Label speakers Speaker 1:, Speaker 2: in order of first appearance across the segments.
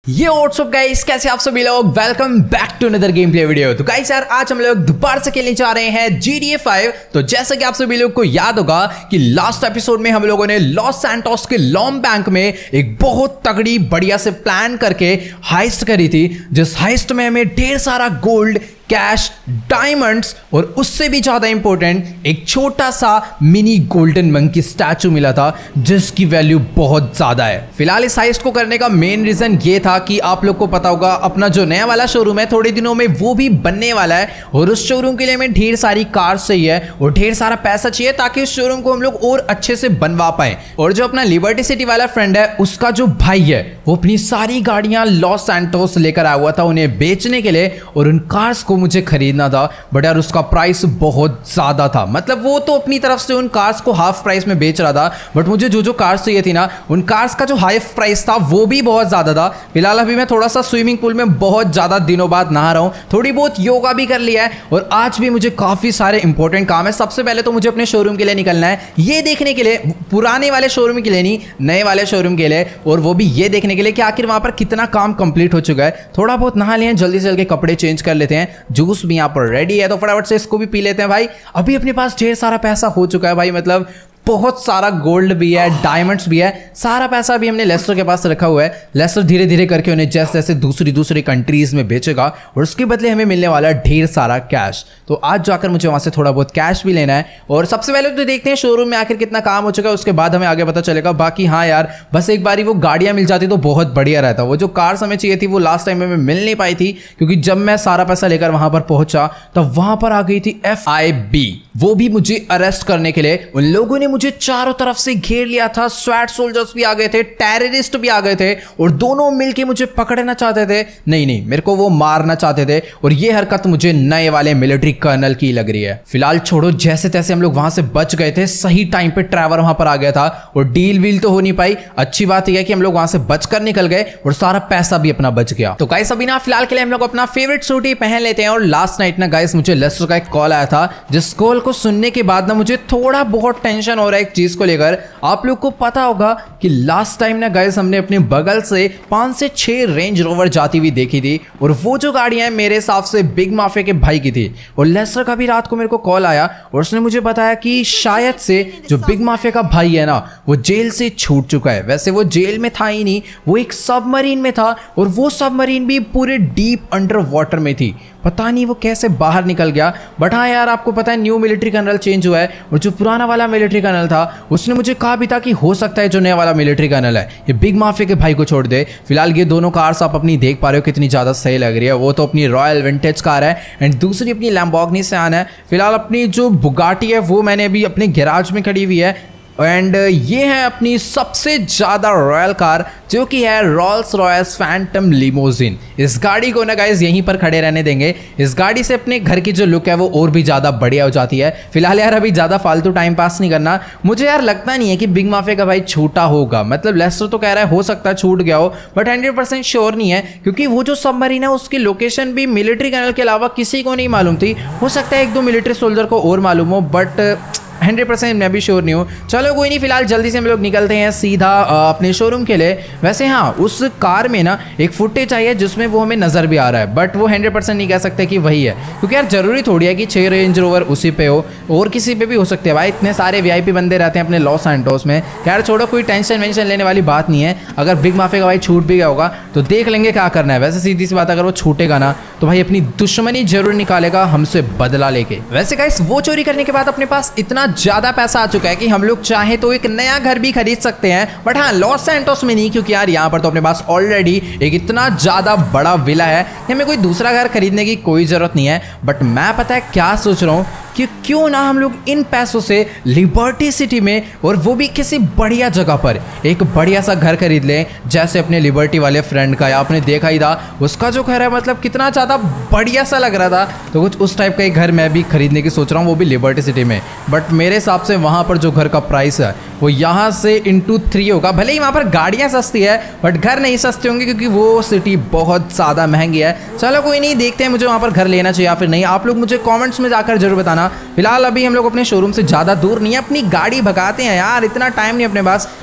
Speaker 1: ये WhatsApp guys, कैसे आप सभी लोग। Welcome back to another game play video. तो गाइस यार, आज हम लोग दोबारा से खेलने जा रहे हैं GTA 5। तो जैसा कि आप सभी लोग को याद होगा कि लास्ट एपिसोड में हम लोगों ने लॉस सैंटोस के लॉम बैंक में एक बहुत तगड़ी बढ़िया से प्लान करके हाइस्ट करी थी, जिस हाइस्ट में हमें ढेर सारा गोल्ड, कैश, डायमंड्स और उससे भी ज्यादा इंपॉर्टेंट एक छोटा सा मिनी गोल्डन मंकी स्टैचू मिला था, जिसकी वैल्यू बहुत ज्यादा है। फिलहाल इस हाइस्ट को करने का मेन रीजन ये था कि आप लोग को पता होगा, अपना जो नया वाला शोरूम है थोड़े दिनों में वो भी बनने वाला है, और उस शोरूम के लिए हमें ढेर सारी कार्स चाहिए और ढेर सारा पैसा चाहिए ताकि उस शोरूम को हम लोग और अच्छे से बनवा पाए। और जो अपना लिबर्टी सिटी वाला फ्रेंड है, उसका जो भाई है वो अपनी सारी गाड़ियां लॉस सैंटोस लेकर आया हुआ था उन्हें बेचने के लिए, और उन कार्स को मुझे खरीदना था। बट यार उसका प्राइस बहुत ज्यादा था। मतलब वो तो अपनी तरफ से उन कार्स को हाफ प्राइस में बेच रहा था, बट मुझे जो जो कार्स चाहिए थी ना, उन कार्स का जो हाफ प्राइस था वो भी बहुत ज्यादा था। फिलहाल अभी मैं थोड़ा सा स्विमिंग पूल में बहुत ज्यादा दिनों बाद नहा रहा हूं, थोड़ी बहुत योगा भी कर लिया है, और आज भी मुझे काफी सारे इंपॉर्टेंट काम है। सबसे पहले तो मुझे अपने शोरूम के लिए निकलना है, ये देखने के लिए, पुराने वाले शोरूम के लिए नहीं, नए वाले शोरूम के लिए, और वो भी ये देखने के लिए कि आखिर वहां पर कितना काम कंप्लीट हो चुका है। थोड़ा बहुत नहा लिए, जल्दी से जल्दी कपड़े चेंज कर लेते हैं। जूस भी यहाँ पर रेडी है, तो फटाफट से इसको भी पी लेते हैं भाई। अभी अपने पास ढेर सारा पैसा हो चुका है भाई, मतलब बहुत सारा गोल्ड भी है, डायमंड्स भी है, सारा पैसा भी हमने लेस्टर के पास रखा हुआ है। लेस्टर धीरे धीरे करके उन्हें जैसे जैसे दूसरी कंट्रीज में बेचेगा, और उसके बदले हमें मिलने वाला है ढेर सारा कैश। तो आज जाकर मुझे वहां से थोड़ा बहुत कैश भी लेना है, और सबसे पहले तो देखते हैं शोरूम में आखिर कितना काम हो चुका है, उसके बाद हमें आगे पता चलेगा। बाकी हाँ यार, बस एक बारी वो गाड़ियां मिल जाती तो बहुत बढ़िया रहता। वो जो कार्स हमें चाहिए थी वो लास्ट टाइम में मिल नहीं पाई थी, क्योंकि जब मैं सारा पैसा लेकर वहां पर पहुंचा तब वहां पर आ गई थी FIB, वो भी मुझे अरेस्ट करने के लिए। उन लोगों ने मुझे चारों तरफ से घेर लिया था, स्वैट सोल्जर्स भी आ गए थे, टेररिस्ट भी आ गए थे, और दोनों मिलके मुझे पकड़ना चाहते थे। नहीं, मेरे को वो मारना चाहते थे, और ये हरकत मुझे नए वाले मिलिट्री कर्नल की लग रही है। फिलहाल छोड़ो, जैसे तैसे हम लोग वहां से बच गए थे। सही टाइम पे ट्रैवर वहां पर आ गया था, और डील वील तो हो नहीं पाई। अच्छी बात यह है कि हम लोग वहां से बचकर निकल गए और सारा पैसा भी अपना बच गया। तो गाइस अभी ना फिलहाल के लिए हम लोग अपना फेवरेट सूट ही पहन लेते हैं। और लास्ट नाइट ना गाइस, मुझे लेस्टर का एक कॉल आया था, जिस कॉल को सुनने के बाद ना मुझे थोड़ा बहुत टेंशन हो रहा है एक चीज को लेकर। आप लोग को पता होगा कि लास्ट टाइम ना गाइस, हमने अपने बगल से 5 से 6 रेंज रोवर जाती हुई देखी थी, और वो जो गाड़ियां मेरे हिसाब से बिग माफिया के भाई की थी। और लेस्टर का भी रात को मेरे को कॉल आया, और उसने मुझे बताया कि शायद से जो बिग माफिया का भाई है ना, वो जेल से छूट चुका है। वैसे वो जेल में था ही नहीं, वो एक सबमरीन में था, और वो सबमरीन भी पूरे डीप अंडर वाटर में थी। पता नहीं वो कैसे बाहर निकल गया। बट हाँ यार, आपको पता है न्यू मिलिट्री कर्नल चेंज हुआ है, और जो पुराना वाला मिलिट्री कर्नल था उसने मुझे कहा भी था कि हो सकता है जो नया वाला मिलिट्री कर्नल है ये बिग माफिया के भाई को छोड़ दे। फिलहाल ये दोनों कार्स आप अपनी देख पा रहे हो कितनी ज्यादा सही लग रही है। वो तो अपनी रॉयल विंटेज कार है, एंड दूसरी अपनी लैम्बोर्गिनी सियान है। फिलहाल अपनी जो बुगाटी है वो मैंने अभी अपने गैराज में खड़ी हुई है, एंड ये है अपनी सबसे ज्यादा रॉयल कार, जो कि है रोल्स रॉयस फैंटम लिमोजिन। इस गाड़ी को ना गाइस यहीं पर खड़े रहने देंगे। इस गाड़ी से अपने घर की जो लुक है वो और भी ज्यादा बढ़िया हो जाती है। फिलहाल यार अभी ज्यादा फालतू टाइम पास नहीं करना। मुझे यार लगता नहीं है कि बिग माफिया का भाई छूटा होगा। मतलब लेस्टर तो कह रहा है हो सकता है छूट गया हो, बट 100% श्योर नहीं है, क्योंकि वो जो सबमरीन है उसकी लोकेशन भी मिलिट्री कर्नल के अलावा किसी को नहीं मालूम थी। हो सकता है 1-2 मिलिट्री सोल्जर को और मालूम हो, बट 100% मैं भी श्योर नहीं हूँ। चलो कोई नहीं, फिलहाल जल्दी से हम लोग निकलते हैं सीधा अपने शोरूम के लिए। वैसे हाँ, उस कार में ना एक फुटेज आई है जिसमें वो हमें नजर भी आ रहा है, बट वो 100% नहीं कह सकते कि वही है, क्योंकि यार जरूरी थोड़ी है कि 6 रेंज रोवर उसी पे हो, और किसी पे भी हो सकते हैं भाई। इतने सारे VIP बंदे रहते हैं अपने लॉस सैंटोस में। यार छोड़ो, कोई टेंशन वेंशन लेने वाली बात नहीं है। अगर बिग माफिया का भाई छूट भी गया होगा तो देख लेंगे क्या करना है। वैसे सीधी सी बात, अगर वो छूटेगा ना तो भाई अपनी दुश्मनी जरूर निकालेगा हमसे बदला लेके। वैसे गाइस वो चोरी करने के बाद अपने पास इतना ज्यादा पैसा चुका है कि हम लोग चाहे तो एक नया घर भी खरीद सकते हैं। बट हाँ, लॉस सैंटोस में नहीं, क्योंकि यार यहाँ पर तो अपने पास ऑलरेडी एक इतना ज्यादा बड़ा विला है, हमें कोई दूसरा घर खरीदने की कोई जरूरत नहीं है। बट मैं पता है क्या सोच रहा हूँ कि क्यों ना हम लोग इन पैसों से लिबर्टी सिटी में, और वो भी किसी बढ़िया जगह पर, एक बढ़िया सा घर खरीद लें, जैसे अपने लिबर्टी वाले फ्रेंड का। आपने देखा ही था उसका जो घर है, मतलब कितना ज़्यादा बढ़िया सा लग रहा था। तो कुछ उस टाइप का एक घर मैं भी खरीदने की सोच रहा हूँ, वो भी लिबर्टी सिटी में। बट मेरे हिसाब से वहाँ पर जो घर का प्राइस है वो यहाँ से इंटू 3 होगा। भले ही वहाँ पर गाड़ियाँ सस्ती है, बट घर नहीं सस्ते होंगे, क्योंकि वो सिटी बहुत ज़्यादा महंगी है। चलो कोई नहीं, देखते हैं मुझे वहाँ पर घर लेना चाहिए या फिर नहीं। आप लोग मुझे कमेंट्स में जाकर जरूर बताना। फिलहाल अभी हम लोग अपने शोरूम से ज़्यादा दूर नहीं है, अपनी गाड़ी भगाते हैं यार, इतना टाइम नहीं अपने पास।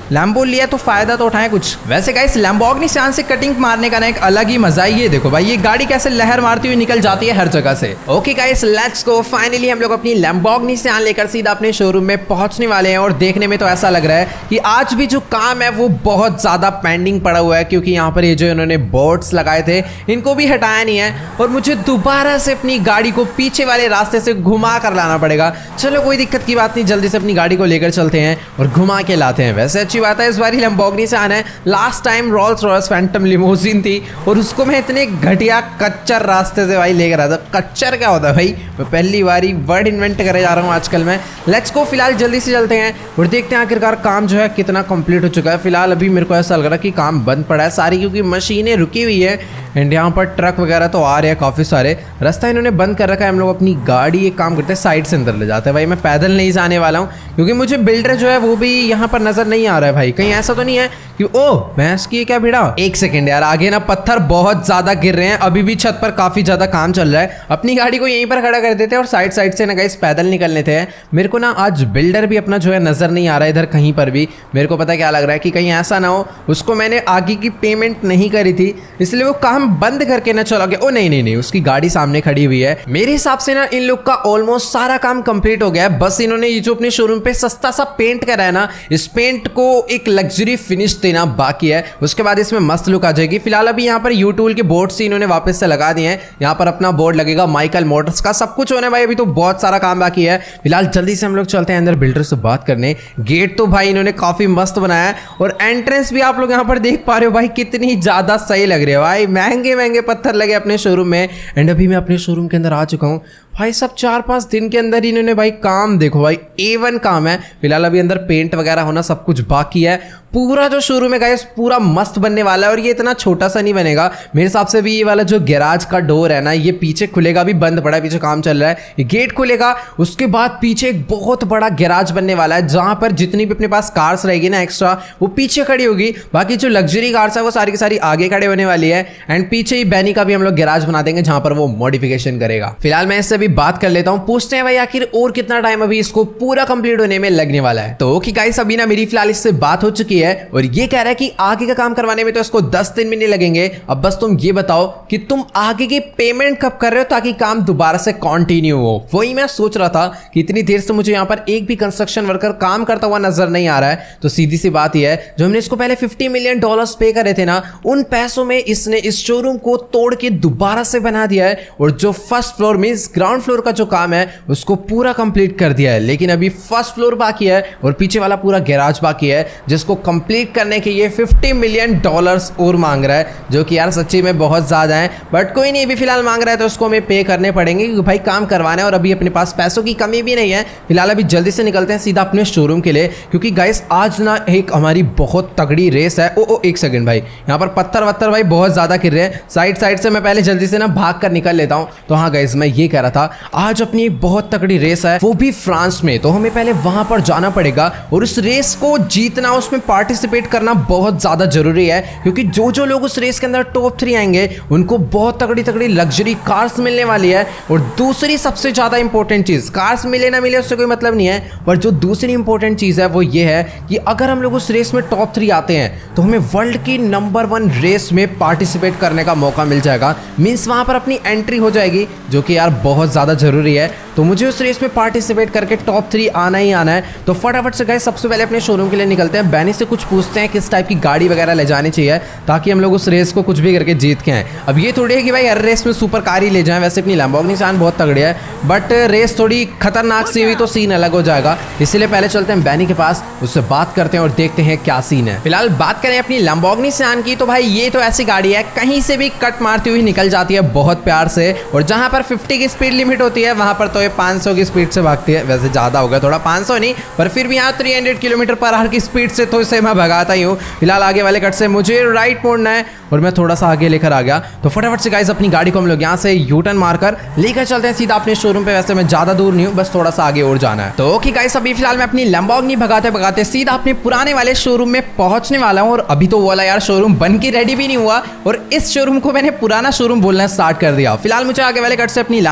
Speaker 1: लैम्बो लिया तो फायदा तो उठाए कुछ। वैसे गाइस लैम्बोर्गिनी सियान से कटिंग मारने का ना एक अलग ही मजा है। ये देखो भाई ये गाड़ी कैसे लहर मारती हुई निकल जाती है हर जगह से। Okay guys let's go. Finally हम लोग अपनी लैम्बोर्गिनी सियान लेकर सीधा अपने शोरूम में पहुंचने वाले हैं और देखने में तो ऐसा लग रहा है कि आज भी जो काम है वो बहुत ज्यादा पेंडिंग पड़ा हुआ है, क्योंकि यहाँ पर ये जो इन्होंने बोर्ड्स लगाए थे इनको भी हटाया नहीं है और मुझे दोबारा से अपनी गाड़ी को पीछे वाले रास्ते से घुमा कर लाना पड़ेगा। चलो कोई दिक्कत की बात नहीं, जल्दी से अपनी गाड़ी को लेकर चलते हैं और घुमा के लाते हैं। वैसे अच्छी बात है इस बार लैम्बोर्गिनी सियान है। Last time Rolls Royce Phantom limousine थी और उसको मैं इतने घटिया कच्चर रास्ते से भाई लेकर आया था। कच्चर क्या होता है भाई, मैं पहली बार वर्ड इन्वेंट करे जा रहा हूँ आजकल मैं। Let's go. फिलहाल जल्दी से चलते हैं और देखते हैं आखिरकार काम जो है कितना कंप्लीट हो चुका है। फिलहाल अभी मेरे को ऐसा लग रहा है कि काम बंद पड़ा है सारी, क्योंकि मशीनें रुकी हुई है एंड यहाँ पर ट्रक वगैरह तो आ रहे हैं काफ़ी सारे। रास्ता इन्होंने बंद कर रखा है। हम लोग अपनी गाड़ी एक काम करते हैं साइड से अंदर ले जाते हैं। भाई मैं पैदल नहीं जाने वाला हूँ क्योंकि मुझे बिल्डर जो है वो भी यहाँ पर नजर नहीं आ रहा है। भाई कहीं ऐसा तो नहीं है कि ओ भैंस की क्या भिड़ा। एक सेकंड यार, आगे ना पत्थर बहुत ज्यादा गिर रहे हैं, अभी भी छत पर काफी ज्यादा काम चल रहा है। अपनी गाड़ी को यहीं पर खड़ा कर देते हैं और साइड साइड से ना गाइस पैदल निकल लेते हैं। मेरे को ना आज बिल्डर भी अपना जो है नजर नहीं आ रहा है इधर कहीं पर भी। मेरे को पता क्या लग रहा है कि कहीं ऐसा ना हो उसको मैंने आगे की पेमेंट नहीं करी थी इसलिए वो काम बंद करके ना चला गया। ओ नहीं नहीं नहीं, उसकी गाड़ी सामने खड़ी हुई है। मेरे हिसाब से ना इन लोग का ऑलमोस्ट सारा काम कंप्लीट हो गया है। बस इन्होंने ये जो अपने शोरूम पे सस्ता सा पेंट करा है ना, इस पेंट को एक लग्जरी फिनिश देना बाकी है, उसके बाद इसमें मस्त लुक आ जाएगी। फिलहाल अभी यहाँ पर यू टूल के बोर्ड से इन्होंने वापस से लगा दिए हैं। यहाँ पर अपना बोर्ड लगेगा माइकल मोटर्स का। सब कुछ होने भाई, अभी तो बहुत सारा काम बाकी है। फिलहाल जल्दी से हम लोग चलते हैं अंदर बिल्डर से बात करने। गेट तो भाई इन्होंने काफी मस्त बनाया है और एंट्रेंस भी आप लोग यहाँ पर देख पा रहे हो भाई कितनी ज्यादा सही लग रही है। भाई महंगे महंगे पत्थर लगे अपने शोरूम में एंड अभी मैं अपने शोरूम के अंदर आ चुका हूँ। भाई सब 4-5 दिन के अंदर इन्होंने भाई काम देखो भाई A1 काम है। फिलहाल अभी अंदर पेंट वगैरह होना सब कुछ बाकी है। पूरा जो शोरूम है गाइस पूरा मस्त बनने वाला है और ये इतना छोटा सा नहीं बनेगा मेरे हिसाब से भी। ये वाला जो गैराज का डोर है ना ये पीछे खुलेगा, भी बंद पड़ा है, पीछे काम चल रहा है। ये गेट खुलेगा, उसके बाद पीछे एक बहुत बड़ा गैराज बनने वाला है जहां पर जितनी भी अपने पास कार्स रहेगी ना एक्स्ट्रा वो पीछे खड़ी होगी। बाकी जो लग्जरी कार्स है वो सारी की सारी आगे खड़े होने वाली है एंड पीछे ही बैनी का भी हम लोग गैराज बना देंगे जहां पर वो मॉडिफिकेशन करेगा। फिलहाल मैं इससे बात कर लेता हूं, पूछते हैं भाई आखिर और कितना टाइम अभी इसको पूरा कंप्लीट होने में लगने वाला है। तो ओके गाइस अभी ना मेरी फिलहाल इससे बात हो चुकी है और ये कह रहा है कि आगे का काम करवाने में तो इसको 10 दिन भी नहीं लगेंगे। अब बस तुम ये बताओ कि तुम आगे की पेमेंट कब कर रहे हो ताकि काम दोबारा से कंटिन्यू हो। वही मैं सोच रहा था कि इतनी देर से मुझे यहां पर एक भी कंस्ट्रक्शन वर्कर काम करता हुआ नजर नहीं आ रहा है। तो सीधी सी बात यह है, जो हमने इसको पहले $50 मिलियन पे करे थे ना, उन पैसों में इसने इस शोरूम को तोड़ के दोबारा से बना दिया है और जो first floor means ground floor का जो काम है उसको पूरा कंप्लीट कर दिया है। लेकिन अभी फर्स्ट फ्लोर बाकी है और पीछे वाला पूरा गैराज बाकी है जिसको कंप्लीट करने के ये $50 मिलियन और मांग रहा है, जो कि यार सच्ची में बहुत ज्यादा है। बट कोई नहीं, अभी फिलहाल मांग रहा है तो उसको हमें पे करने पड़ेंगे क्योंकि भाई काम करवाना है और अभी अपने पास पैसों की कमी भी नहीं है। फिलहाल अभी जल्दी से निकलते हैं सीधा अपने शोरूम के लिए क्योंकि गाइस आज ना एक हमारी बहुत तगड़ी रेस है। ओ एक सेकंड भाई, यहाँ पर पत्थर वत्थर भाई बहुत ज्यादा गिर रहे हैं। साइड से मैं पहले जल्दी से ना भाग कर निकल लेता हूँ। तो हाँ गाइस मैं ये कह रहा था आज अपनी बहुत तगड़ी रेस है, वो भी फ्रांस में। तो हमें पहले वहां पर जाना पड़ेगा और उस रेस को जीतना, उसमें पार्टिसिपेट करना बहुत ज्यादा जरूरी है क्योंकि जो जो लोग उस रेस के अंदर टॉप 3 आएंगे उनको बहुत तगड़ी तगड़ी लग्जरी कार्स मिलने वाली है। और दूसरी सबसे ज्यादा इंपॉर्टेंट चीज, कार्स मिले ना मिले उससे कोई मतलब नहीं है, पर जो दूसरी इंपॉर्टेंट चीज है वो ये है कि अगर हम लोग उस रेस में टॉप 3 आते हैं तो हमें वर्ल्ड की नंबर 1 रेस में पार्टिसिपेट करने का मौका मिल जाएगा। मीन्स वहां पर अपनी एंट्री हो जाएगी, जो कि यार बहुत ज्यादा जरूरी है। तो मुझे उस रेस में पार्टिसिपेट करके टॉप 3 आना ही आना है। तो फटाफट से गाइस सबसे पहले अपने शोरूम के लिए निकलते हैं। बैनी से कुछ पूछते हैं किस टाइप की गाड़ी वगैरह ले जानी चाहिए ताकि हम लोग उस रेस को कुछ भी करके जीत के आए। अब ये थोड़ी है कि भाई हर रेस में सुपर कार ही ले जाएं, वैसे अपनी लैम्बोर्गिनी सियान बहुत तगड़ी है बट रेस थोड़ी खतरनाक सी हुई तो सीन अलग हो जाएगा। इसलिए पहले चलते हैं बैनी के पास, उससे बात करते हैं और देखते हैं क्या सीन है। फिलहाल बात करें अपनी लैम्बोर्गिनी सियान की तो भाई ये तो ऐसी गाड़ी है कहीं से भी कट मारती हुई निकल जाती है बहुत प्यार से। और जहां पर 50 की स्पीड लिमिट होती है वहां पर तो ये 500 की स्पीड से भागती है। वैसे ज्यादा हो गया थोड़ा, 500 नहीं पर फिर भी यहाँ 300 किलोमीटर पर आवर की स्पीड से तो इसे मैं भगाता ही हूँ। फिलहाल आगे वाले कट से मुझे राइट मोड़ना है और मैं थोड़ा सा आगे लेकर आ गया। तो फटाफट से गाइस अपनी गाड़ी को हम लोग यहाँ से यू टर्न मारकर लेकर चलते हैं सीधा अपने शोरूम पे। वैसे मैं ज्यादा दूर नहीं हूँ, बस थोड़ा सा आगे और जाना है। तो ओके गाइस अभी फिलहाल मैं अपनी लैम्बोर्गिनी भगाते भगाते सीधा अपने पुराने वाले शोरूम में पहुंचने वाला हूँ। और अभी तो वो वाला यार शोरूम बन के रेडी भी नहीं हुआ और इस शोरूम को मैंने पुराना शोरूम बोलना स्टार्ट कर दिया। फिलहाल मुझे आगे वाले कट से अपनी लैम्बो को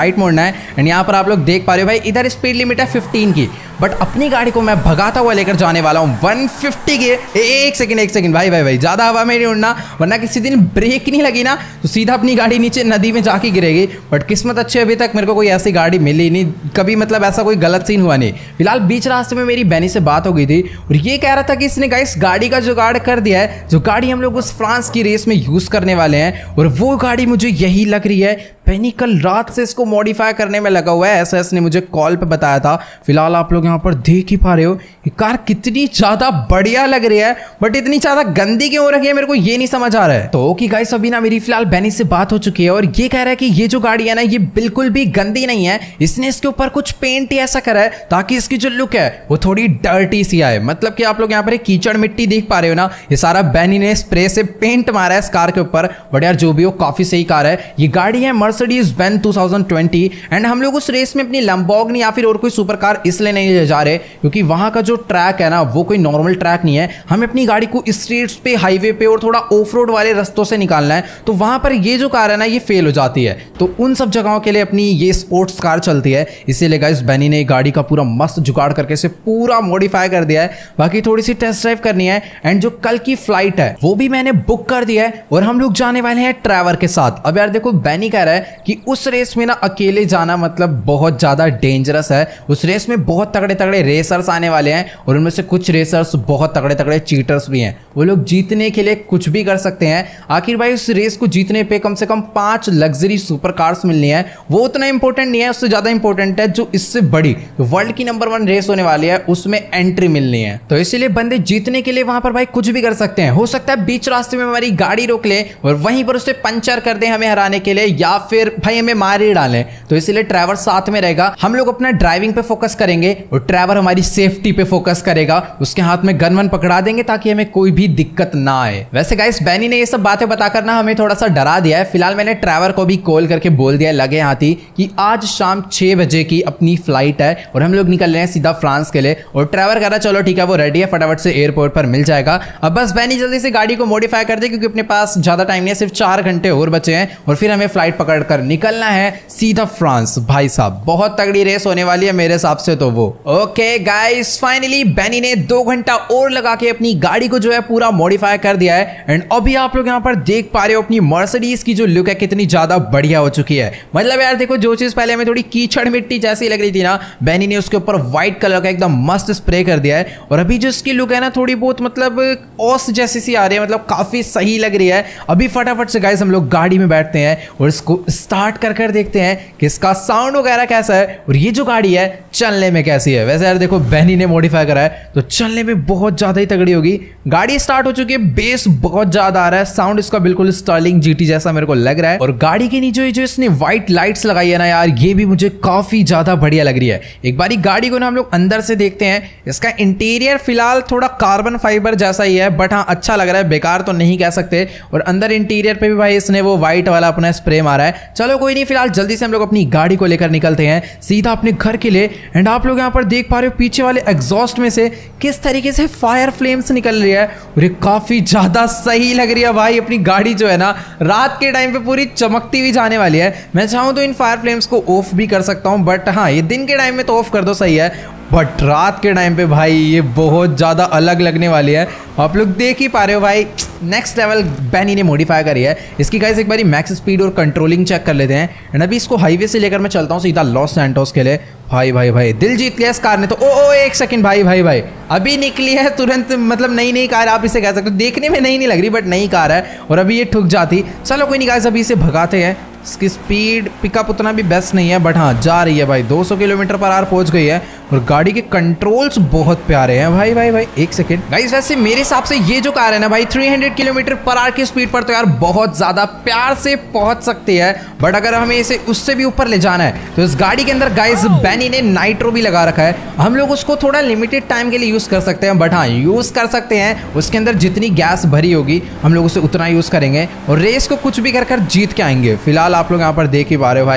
Speaker 1: फ्लाइट मोड़ना है। एंड यहाँ पर आप लोग देख पा रहे हो भाई इधर स्पीड लिमिट है 15 की, बट अपनी गाड़ी को मैं भगाता हुआ लेकर जाने वाला हूँ 150 के। एक सेकंड भाई ज़्यादा हवा में नहीं उड़ना, वरना किसी दिन ब्रेक नहीं लगी ना तो सीधा अपनी गाड़ी नीचे नदी में जाके गिरेगी। बट किस्मत अच्छी, अभी तक मेरे को कोई ऐसी गाड़ी मिली नहीं, कभी मतलब ऐसा कोई गलत सीन हुआ नहीं। फिलहाल बीच रास्ते में मेरी बैनी से बात हो गई थी और ये कह रहा था कि इसने गाइस गाड़ी का जुगाड़ कर दिया है, जो गाड़ी हम लोग उस फ्रांस की रेस में यूज करने वाले हैं, और वो गाड़ी मुझे यही लग रही है। बैनी कल रात से इसको मॉडिफाई करने में लगा हुआ है, ऐसा इसने मुझे कॉल पे बताया था। फिलहाल आप लोग यहाँ पर देख ही पा रहे हो ये कार कितनी ज्यादा बढ़िया लग रही है, बट इतनी ज्यादा गंदी क्यों हो रखी है मेरे को ये नहीं समझ आ रहा है। तो ओके गाइस, अभी ना मेरी फिलहाल बैनी से बात हो चुकी है और ये कह रहा है कि ये जो गाड़ी है ना ये बिल्कुल भी गंदी नहीं है, इसने इसके ऊपर कुछ पेंट ही ऐसा करा है ताकि इसकी जो लुक है वो थोड़ी डर्टी सी आए। मतलब कि आप लोग यहाँ पर एक कीचड़ मिट्टी देख पा रहे हो ना, ये सारा बैनी ने स्प्रे से पेंट मारा है इस कार के ऊपर। बट यार जो भी हो काफी सही कार है। ये गाड़ी है मर्सिडीज बेंज 2020 एंड हम लोग उस रेस में अपनी लैम्बोर्गिनी या फिर और कोई सुपर कार इसलिए नहीं ले जा रहे क्योंकि वहां का जो ट्रैक है ना वो कोई नॉर्मल ट्रैक नहीं है। हमें अपनी गाड़ी को स्ट्रीट्स पे, हाईवे पे और थोड़ा ऑफ रोड वाले रास्तों से निकालना है, तो वहां पर ये जो कार है ना ये फेल हो जाती है। तो उन सब जगहों के लिए अपनी ये स्पोर्ट्स कार चलती है। इसीलिए गाइस बैनी ने गाड़ी का पूरा मस्त जुगाड़ करके इसे पूरा मॉडिफाई कर दिया है। बाकी थोड़ी सी टेस्ट ड्राइव करनी है एंड जो कल की फ्लाइट है वो भी मैंने बुक कर दिया है और हम लोग जाने वाले हैं ट्रैवर के साथ। अब यार देखो बैनी कह रहा है कि उस रेस में ना अकेले जाना मतलब बहुत ज्यादा डेंजरस है। उस रेस में बहुत तगड़े तगड़े रेसर्स आने वाले हैं और उनमें से कुछ रेसर्स बहुत तगड़े तगड़े चीटर्स भी हैं। वो लोग जीतने के लिए कुछ भी कर सकते हैं। आखिर भाई उस रेस को जीतने पे कम से कम 5 लग्जरी सुपर कार्स मिलनी है, वो उतना इंपॉर्टेंट नहीं है, उससे ज्यादा इंपॉर्टेंट है जो इससे बड़ी वर्ल्ड की नंबर 1 रेस होने वाली है उसमें एंट्री मिलनी है। तो इसीलिए बंदे जीतने के लिए वहां पर भाई कुछ भी कर सकते हैं। हो सकता है बीच रास्ते में हमारी गाड़ी रोक ले और वहीं पर उसे पंचर कर दे हमें हराने के लिए, या फिर भाई हमें मार ही डालें। तो इसीलिए ट्रैवर साथ में रहेगा। हम लोग अपना ड्राइविंग पे फोकस करेंगे और ट्रैवर हमारी सेफ्टी पे फोकस करेगा। उसके हाथ में गन वन पकड़ा देंगे ताकि हमें कोई भी दिक्कत ना आए। वैसे गाइस बैनी ने ये सब बातें बताकर ना हमें थोड़ा सा डरा दिया है। फिलहाल मैंने ट्रैवर को भी कॉल करके बोल दिया लगे हाथी कि आज शाम 6 बजे की अपनी फ्लाइट है और हम लोग निकल रहे हैं सीधा फ्रांस के लिए। और ट्रैवर कह रहा चलो ठीक है वो रेडी है, फटाफट से एयरपोर्ट पर मिल जाएगा। अब बस बैनी जल्दी से गाड़ी को मॉडिफाई कर दे क्योंकि अपने पास ज्यादा टाइम नहीं है, सिर्फ 4 घंटे और बचे हैं और फिर हमें फ्लाइट पकड़कर निकलना है सीधा फ्रांस। भाई साहब बहुत तगड़ी रेस होने वाली है मेरे हिसाब से तो वो। ओके गाइस, फाइनली बैनी ने 2 घंटा और लगा के अपनी गाड़ी को जो है पूरा मॉडिफाई कर दिया है एंड अभी आप लोग यहाँ पर देख पा रहे हो अपनी मर्सिडीज की जो लुक है कितनी ज्यादा बढ़िया हो चुकी है। मतलब यार देखो जो चीज पहले हमें थोड़ी कीचड़ मिट्टी जैसी लग रही थी ना, बैनी ने उसके ऊपर व्हाइट कलर का एकदम मस्त स्प्रे कर दिया है और अभी जो इसकी लुक है ना थोड़ी बहुत मतलब ऑस जैसी सी आ रही है, मतलब काफी सही लग रही है। अभी फटाफट से गाइस हम लोग गाड़ी में बैठते हैं और इसको स्टार्ट कर देखते हैं कि इसका साउंड वगैरह कैसा है और ये जो गाड़ी है चलने में कैसी है। वैसे यार देखो बैनी ने मॉडिफाई करा है तो चलने में बहुत ज्यादा ही तगड़ी होगी। गाड़ी स्टार्ट हो चुकी है, बेस बहुत ज्यादा आ रहा है, साउंड इसका बिल्कुल स्टर्लिंग जीटी जैसा मेरे को लग रहा है। और गाड़ी के नीचे जो इसने व्हाइट लाइट्स लगाई है ना यार ये भी मुझे काफी ज्यादा बढ़िया लग रही है। एक बारी गाड़ी को ना हम लोग अंदर से देखते हैं। इसका इंटीरियर फिलहाल थोड़ा कार्बन फाइबर जैसा ही है, बट हाँ अच्छा लग रहा है, बेकार तो नहीं कह सकते। और अंदर इंटीरियर पे भी भाई इसने वो व्हाइट वाला अपना स्प्रे मारा है। चलो कोई नहीं, फिलहाल जल्दी से हम लोग अपनी गाड़ी को लेकर निकलते हैं सीधा अपने घर के लिए। एंड आप लोग यहाँ पर देख पा रहे हो पीछे वाले एग्जॉस्ट में से किस तरीके से फायर फ्लेम्स निकल रही है और ये काफी ज्यादा सही लग रही है भाई। अपनी गाड़ी जो है ना रात के टाइम पे पूरी चमकती हुई जाने वाली है। मैं चाहूँ तो इन फायर फ्लेम्स को ऑफ भी कर सकता हूँ, बट हाँ ये दिन के टाइम में तो ऑफ कर दो सही है, बट रात के टाइम पे भाई ये बहुत ज़्यादा अलग लगने वाली है। आप लोग देख ही पा रहे हो भाई नेक्स्ट लेवल बैनी ने मॉडिफाई करी है। इसकी गाइस एक बारी मैक्स स्पीड और कंट्रोलिंग चेक कर लेते हैं एंड अभी इसको हाईवे से लेकर मैं चलता हूँ सीधा लॉस सैंटोस के लिए। भाई भाई भाई दिल जीत लिया इस कार ने तो। ओ एक सेकंड भाई अभी निकली है तुरंत, मतलब नई कार आप इसे कह सकते हो। देखने में नई नहीं लग रही बट नई कार है और अभी ये ठुक जाती। चलो कोई नहीं गाइस अभी इसे भगाते हैं। इसकी स्पीड पिकअप उतना भी बेस्ट नहीं है बट हाँ जा रही है भाई, 200 किलोमीटर पर आवर पहुंच गई है और गाड़ी के कंट्रोल्स बहुत प्यारे हैं भाई। एक सेकंड गाइस, वैसे मेरे हिसाब से ये जो कार है ना भाई 300 किलोमीटर पर आवर की स्पीड पर तो यार बहुत ज्यादा प्यार से पहुंच सकती है, बट अगर हमें इसे उससे भी ऊपर ले जाना है तो इस गाड़ी के अंदर गाइस बैनी ने नाइट्रो भी लगा रखा है। हम लोग उसको थोड़ा लिमिटेड टाइम के लिए यूज कर सकते हैं, बट हाँ यूज कर सकते हैं। उसके अंदर जितनी गैस भरी होगी हम लोग उसे उतना यूज करेंगे और रेस को कुछ भी कर जीत के आएंगे। फिलहाल आप लोग यहाँ पर देख ही पा रहे हो भाई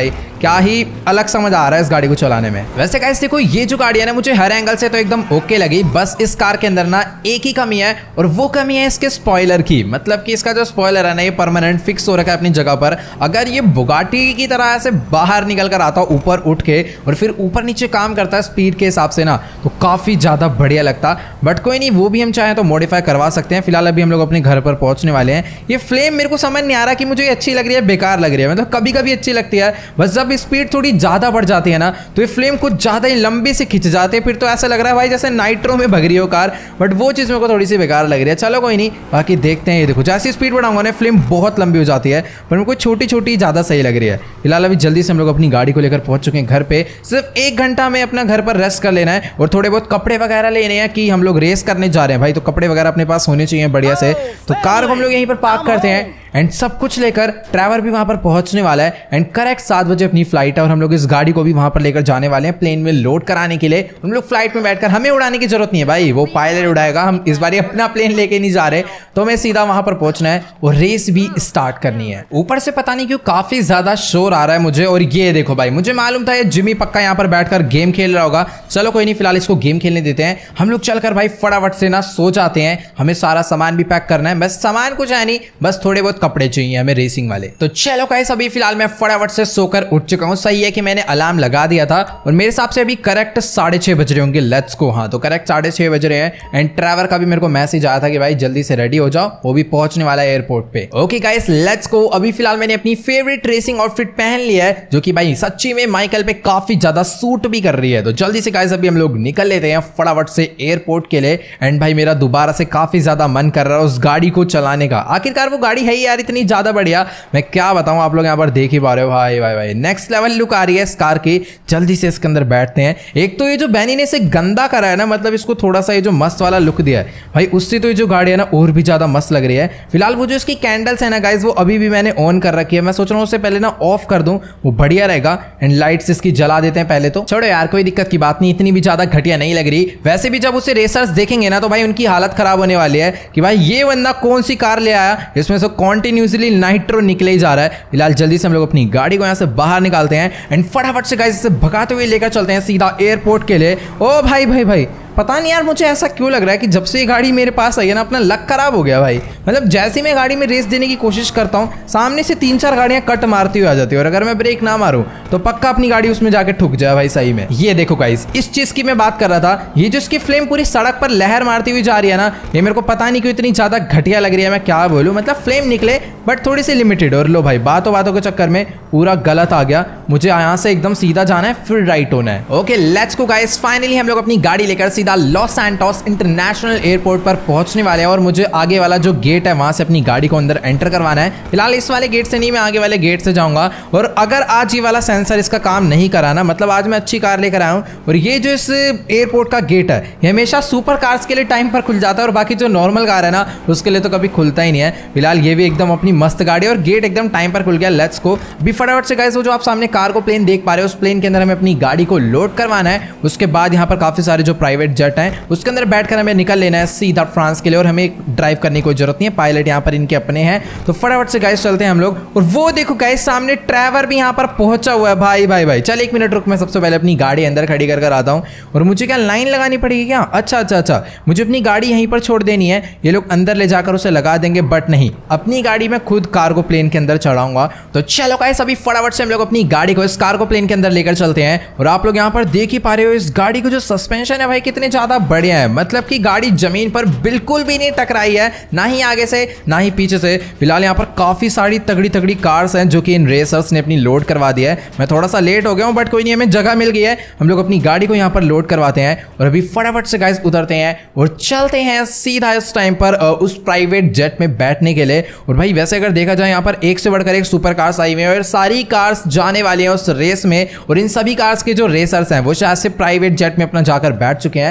Speaker 1: क्या ही अलग समझ आ रहा है इस गाड़ी को चलाने में। वैसे गाइस देखो ये जो गाड़ी है ना मुझे हर एंगल से तो एकदम ओके लगी, बस इस कार के अंदर ना एक ही कमी है और वो कमी है इसके स्पॉइलर की। मतलब कि इसका जो स्पॉइलर है ना ये परमानेंट फिक्स हो रखा है अपनी जगह पर। अगर ये बुगाटी की तरह ऐसे बाहर निकल कर आता ऊपर उठ के और फिर ऊपर नीचे काम करता है स्पीड के हिसाब से ना, तो काफी ज्यादा बढ़िया लगता। बट कोई नहीं, वो भी हम चाहें तो मॉडिफाई करवा सकते हैं। फिलहाल अभी हम लोग अपने घर पर पहुंचने वाले हैं। ये फ्लेम मेरे को समझ नहीं आ रहा कि मुझे अच्छी लग रही है बेकार लग रही है। मतलब कभी कभी अच्छी लगती है, बस जब स्पीड थोड़ी ज्यादा बढ़ जाती है ना तो ये फ्लेम कुछ ज्यादा ही लंबी से खिंच जाते हैं। फिर तो ऐसा लग रहा है भाई जैसे नाइट्रो में भग रही हो कार, बट वो चीज मेरे को थोड़ी सी बेकार लग रही है। चलो कोई नहीं, बाकी देखते हैं। ये देखो जैसी स्पीड बढ़ाऊंगा ना फ्लेम बहुत लंबी हो जाती है, पर मेरे को छोटी छोटी ज्यादा सही लग रही है। फिलहाल अभी जल्दी से हम लोग अपनी गाड़ी को लेकर पहुंच चुके हैं घर पे। सिर्फ 1 घंटा में अपना घर पर रेस्ट कर लेना है और थोड़े बहुत कपड़े वगैरह लेने हैं कि हम लोग रेस करने जा रहे हैं भाई, तो कपड़े वगैरह अपने पास होने चाहिए बढ़िया से। तो कार को हम लोग यहीं पर पार्क करते हैं एंड सब कुछ लेकर ट्रैवर भी वहां पर पहुंचने वाला है एंड करेक्ट 7 बजे अपनी फ्लाइट है और हम लोग इस गाड़ी को भी वहां पर लेकर जाने वाले हैं प्लेन में लोड कराने के लिए। हम लोग फ्लाइट में बैठकर, हमें उड़ाने की जरूरत नहीं है भाई, वो पायलट उड़ाएगा। हम इस बार अपना प्लेन लेके नहीं जा रहे, तो हमें सीधा वहां पर पहुंचना है और रेस भी स्टार्ट करनी है। ऊपर से पता नहीं क्यों काफी ज्यादा शोर आ रहा है मुझे। और ये देखो भाई, मुझे मालूम था ये जिमी पक्का यहाँ पर बैठकर गेम खेल रहा होगा। चलो कोई नहीं, फिलहाल इसको गेम खेलने देते हैं। हम लोग चलकर भाई फटाफट से ना सो जाते हैं। हमें सारा सामान भी पैक करना है, बस सामान कुछ है नहीं, बस थोड़े बहुत कपड़े चाहिए हमें रेसिंग वाले। तो चलो गाइस अभी फिलहाल मैं फटाफट से सोकर उठ चुका हूं। सही है कि मैंने अलार्म लगा दिया था और मेरे हिसाब से अभी करेक्ट 6:30 बज रहे होंगे। Let's go. हाँ तो करेक्ट 6:30 बज रहे हैं एंड ट्रैवर का भी मेरे को मैसेज आया था कि भाई जल्दी से रेडी हो जाओ, वो भी पहुंचने वाला है एयरपोर्ट पे। Okay guys let's go. अभी फिलहाल मैंने अपनी फेवरेट रेसिंग आउटफिट पहन लिया है, जो कि भाई सच्ची में माइकल पे काफी ज्यादा सूट भी कर रही है। तो जल्दी से गाइस अभी हम लोग निकल लेते हैं फटाफट से एयरपोर्ट के लिए। एंड भाई मेरा दोबारा से काफी ज्यादा मन कर रहा है उस गाड़ी को चलाने का। आखिरकार वो गाड़ी है यार इतनी ज्यादा बढ़िया, मैं क्या बताऊं, आप लोग यहाँ पर देख ही पा रहे हो। भाई भाई भाई नेक्स्ट लेवल लुक आ रही है इस कार की। जल्दी से इसके अंदर बैठते हैं। एक तो ये जो बैनी ने इसे गंदा करा है ना, मतलब इसको थोड़ा सा ये जो मस्त वाला लुक दिया है भाई, उससे तो ये जो गाड़ी है ना और भी ज्यादा मस्त लग रही है। फिलहाल वो जो इसकी कैंडल्स है ना गाइस, वो अभी भी मैंने ऑन कर रखी है। मैं सोच रहा हूँ उससे पहले ना ऑफ कर दूं, वो बढ़िया रहेगा। एंड लाइट्स इसकी जला देते हैं पहले तो। छोड़ो यार कोई दिक्कत की बात नहीं, इतनी भी ज्यादा घटिया नहीं लग रही। वैसे भी जब उसे रेसर्स देखेंगे ना तो भाई उनकी हालत खराब होने वाली है कि भाई ये बंदा कौन सी कार ले आया, इसमें से कॉन्टिन्यूसली नाइट्रो निकले ही जा रहा है। फिलहाल जल्दी से हम लोग अपनी गाड़ी को यहाँ से बाहर निकालते हैं एंड फटाफट से गाइस इसे भगाते हुए लेकर चलते हैं सीधा एयरपोर्ट के लिए। ओ भाई भाई भाई पता नहीं यार मुझे ऐसा क्यों लग रहा है कि जब से ये गाड़ी मेरे पास आई है ना अपना लक खराब हो गया भाई। मतलब जैसे मैं गाड़ी में रेस देने की कोशिश करता हूँ सामने से 3-4 गाड़ियां कट मारती हुई आ जाती है और अगर मैं ब्रेक ना मारूं तो पक्का अपनी गाड़ी उसमें जाके ठुक जाए भाई सही में। ये देखो गाइस इस चीज की मैं बात कर रहा था, ये जो इसकी फ्लेम पूरी सड़क पर लहर मारती हुई जा रही है ना, ये मेरे को पता नहीं क्यों इतनी ज्यादा घटिया लग रही है। मैं क्या बोलूँ, मतलब फ्लेम निकले बट थोड़ी सी लिमिटेड। और लो भाई बातों बातों के चक्कर में पूरा गलत आ गया। मुझे यहाँ से एकदम सीधा जाना है फिर राइट होना है। Okay let's go guys, finally हम लोग अपनी गाड़ी लेकर सीधा लॉस सैंटोस इंटरनेशनल एयरपोर्ट पर पहुंचने वाले हैं और मुझे आगे वाला जो गेट है वहां से अपनी गाड़ी को अंदर एंटर करवाना है। फिलहाल इस वाले गेट से नहीं, मैं आगे वाले गेट से जाऊंगा। और अगर आज ये वाला सेंसर इसका काम नहीं कराना, मतलब आज मैं अच्छी कार लेकर आया हूं और ये जो इस एयरपोर्ट का गेट है ये हमेशा सुपर कार्स के लिए टाइम पर खुल जाता है और बाकी जो नॉर्मल कार है ना उसके लिए तो कभी खुलता ही नहीं है। फिलहाल ये भी एकदम अपनी मस्त गाड़ी और गेट एकदम टाइम पर खुल गया। Let's go. अभी फटाफट से गाइस वो जो आप सामने कार को प्लेन देख पा रहे हो उस प्लेन के अंदर हमें अपनी गाड़ी को लोड करवाना है। उसके बाद यहाँ पर काफी सारे जो प्राइवेट जेट हैं उसके अंदर बैठकर हमें निकल लेना है सीधा फ्रांस के लिए और हमें ड्राइव करने की कोई जरूरत नहीं है, पायलट यहाँ पर इनके अपने हैं। तो फटाफट से गाइस चलते हैं हम लोग। और वो देखो गाइस सामने ट्रैवर भी यहाँ पर पहुंचा हुआ है। भाई भाई भाई चल 1 मिनट रुक, मैं सबसे पहले अपनी गाड़ी अंदर खड़ी कर आता हूँ। और मुझे क्या लाइन लगानी पड़ेगी क्या? अच्छा अच्छा अच्छा, मुझे अपनी गाड़ी यहीं पर छोड़ देनी है, ये लोग अंदर ले जाकर उसे लगा देंगे। बट नहीं, अपनी गाड़ी में खुद कार को प्लेन के अंदर चढ़ाऊंगा। तो चलो गाइस अभी फटाफट से हम लोग अपनी गाड़ी को इस कार को प्लेन के अंदर लेकर चलते हैं। और आप लोग यहाँ पर देख ही पा रहे हो इस गाड़ी को जो सस्पेंशन है भाई कितने ज्यादा बढ़िया है। मतलब कि गाड़ी जमीन पर बिल्कुल भी नहीं टकराई है, ना ही आगे से ना ही पीछे से। फिलहाल यहाँ पर काफी सारी तगड़ी तगड़ी कार्स हैं जो कि इन रेसर्स ने अपनी लोड करवा दिया है। मैं थोड़ा सा लेट हो गया हूँ बट कोई नहीं, हमें जगह मिल गई है। हम लोग अपनी गाड़ी को यहाँ पर लोड करवाते हैं और अभी फटाफट से गाइस उतरते हैं और चलते हैं सीधा इस टाइम पर उस प्राइवेट जेट में बैठने के लिए। और भाई वैसे अगर देखा जाए यहाँ पर एक से बढ़कर एक सुपर कार्स आई हुई है और सारी कार्स जाने वाली हैं उस रेस में। और इन सभी कार्स के जो रेसर्स हैं वो शायद से प्राइवेट जेट में अपना जाकर बैठ चुके हैं।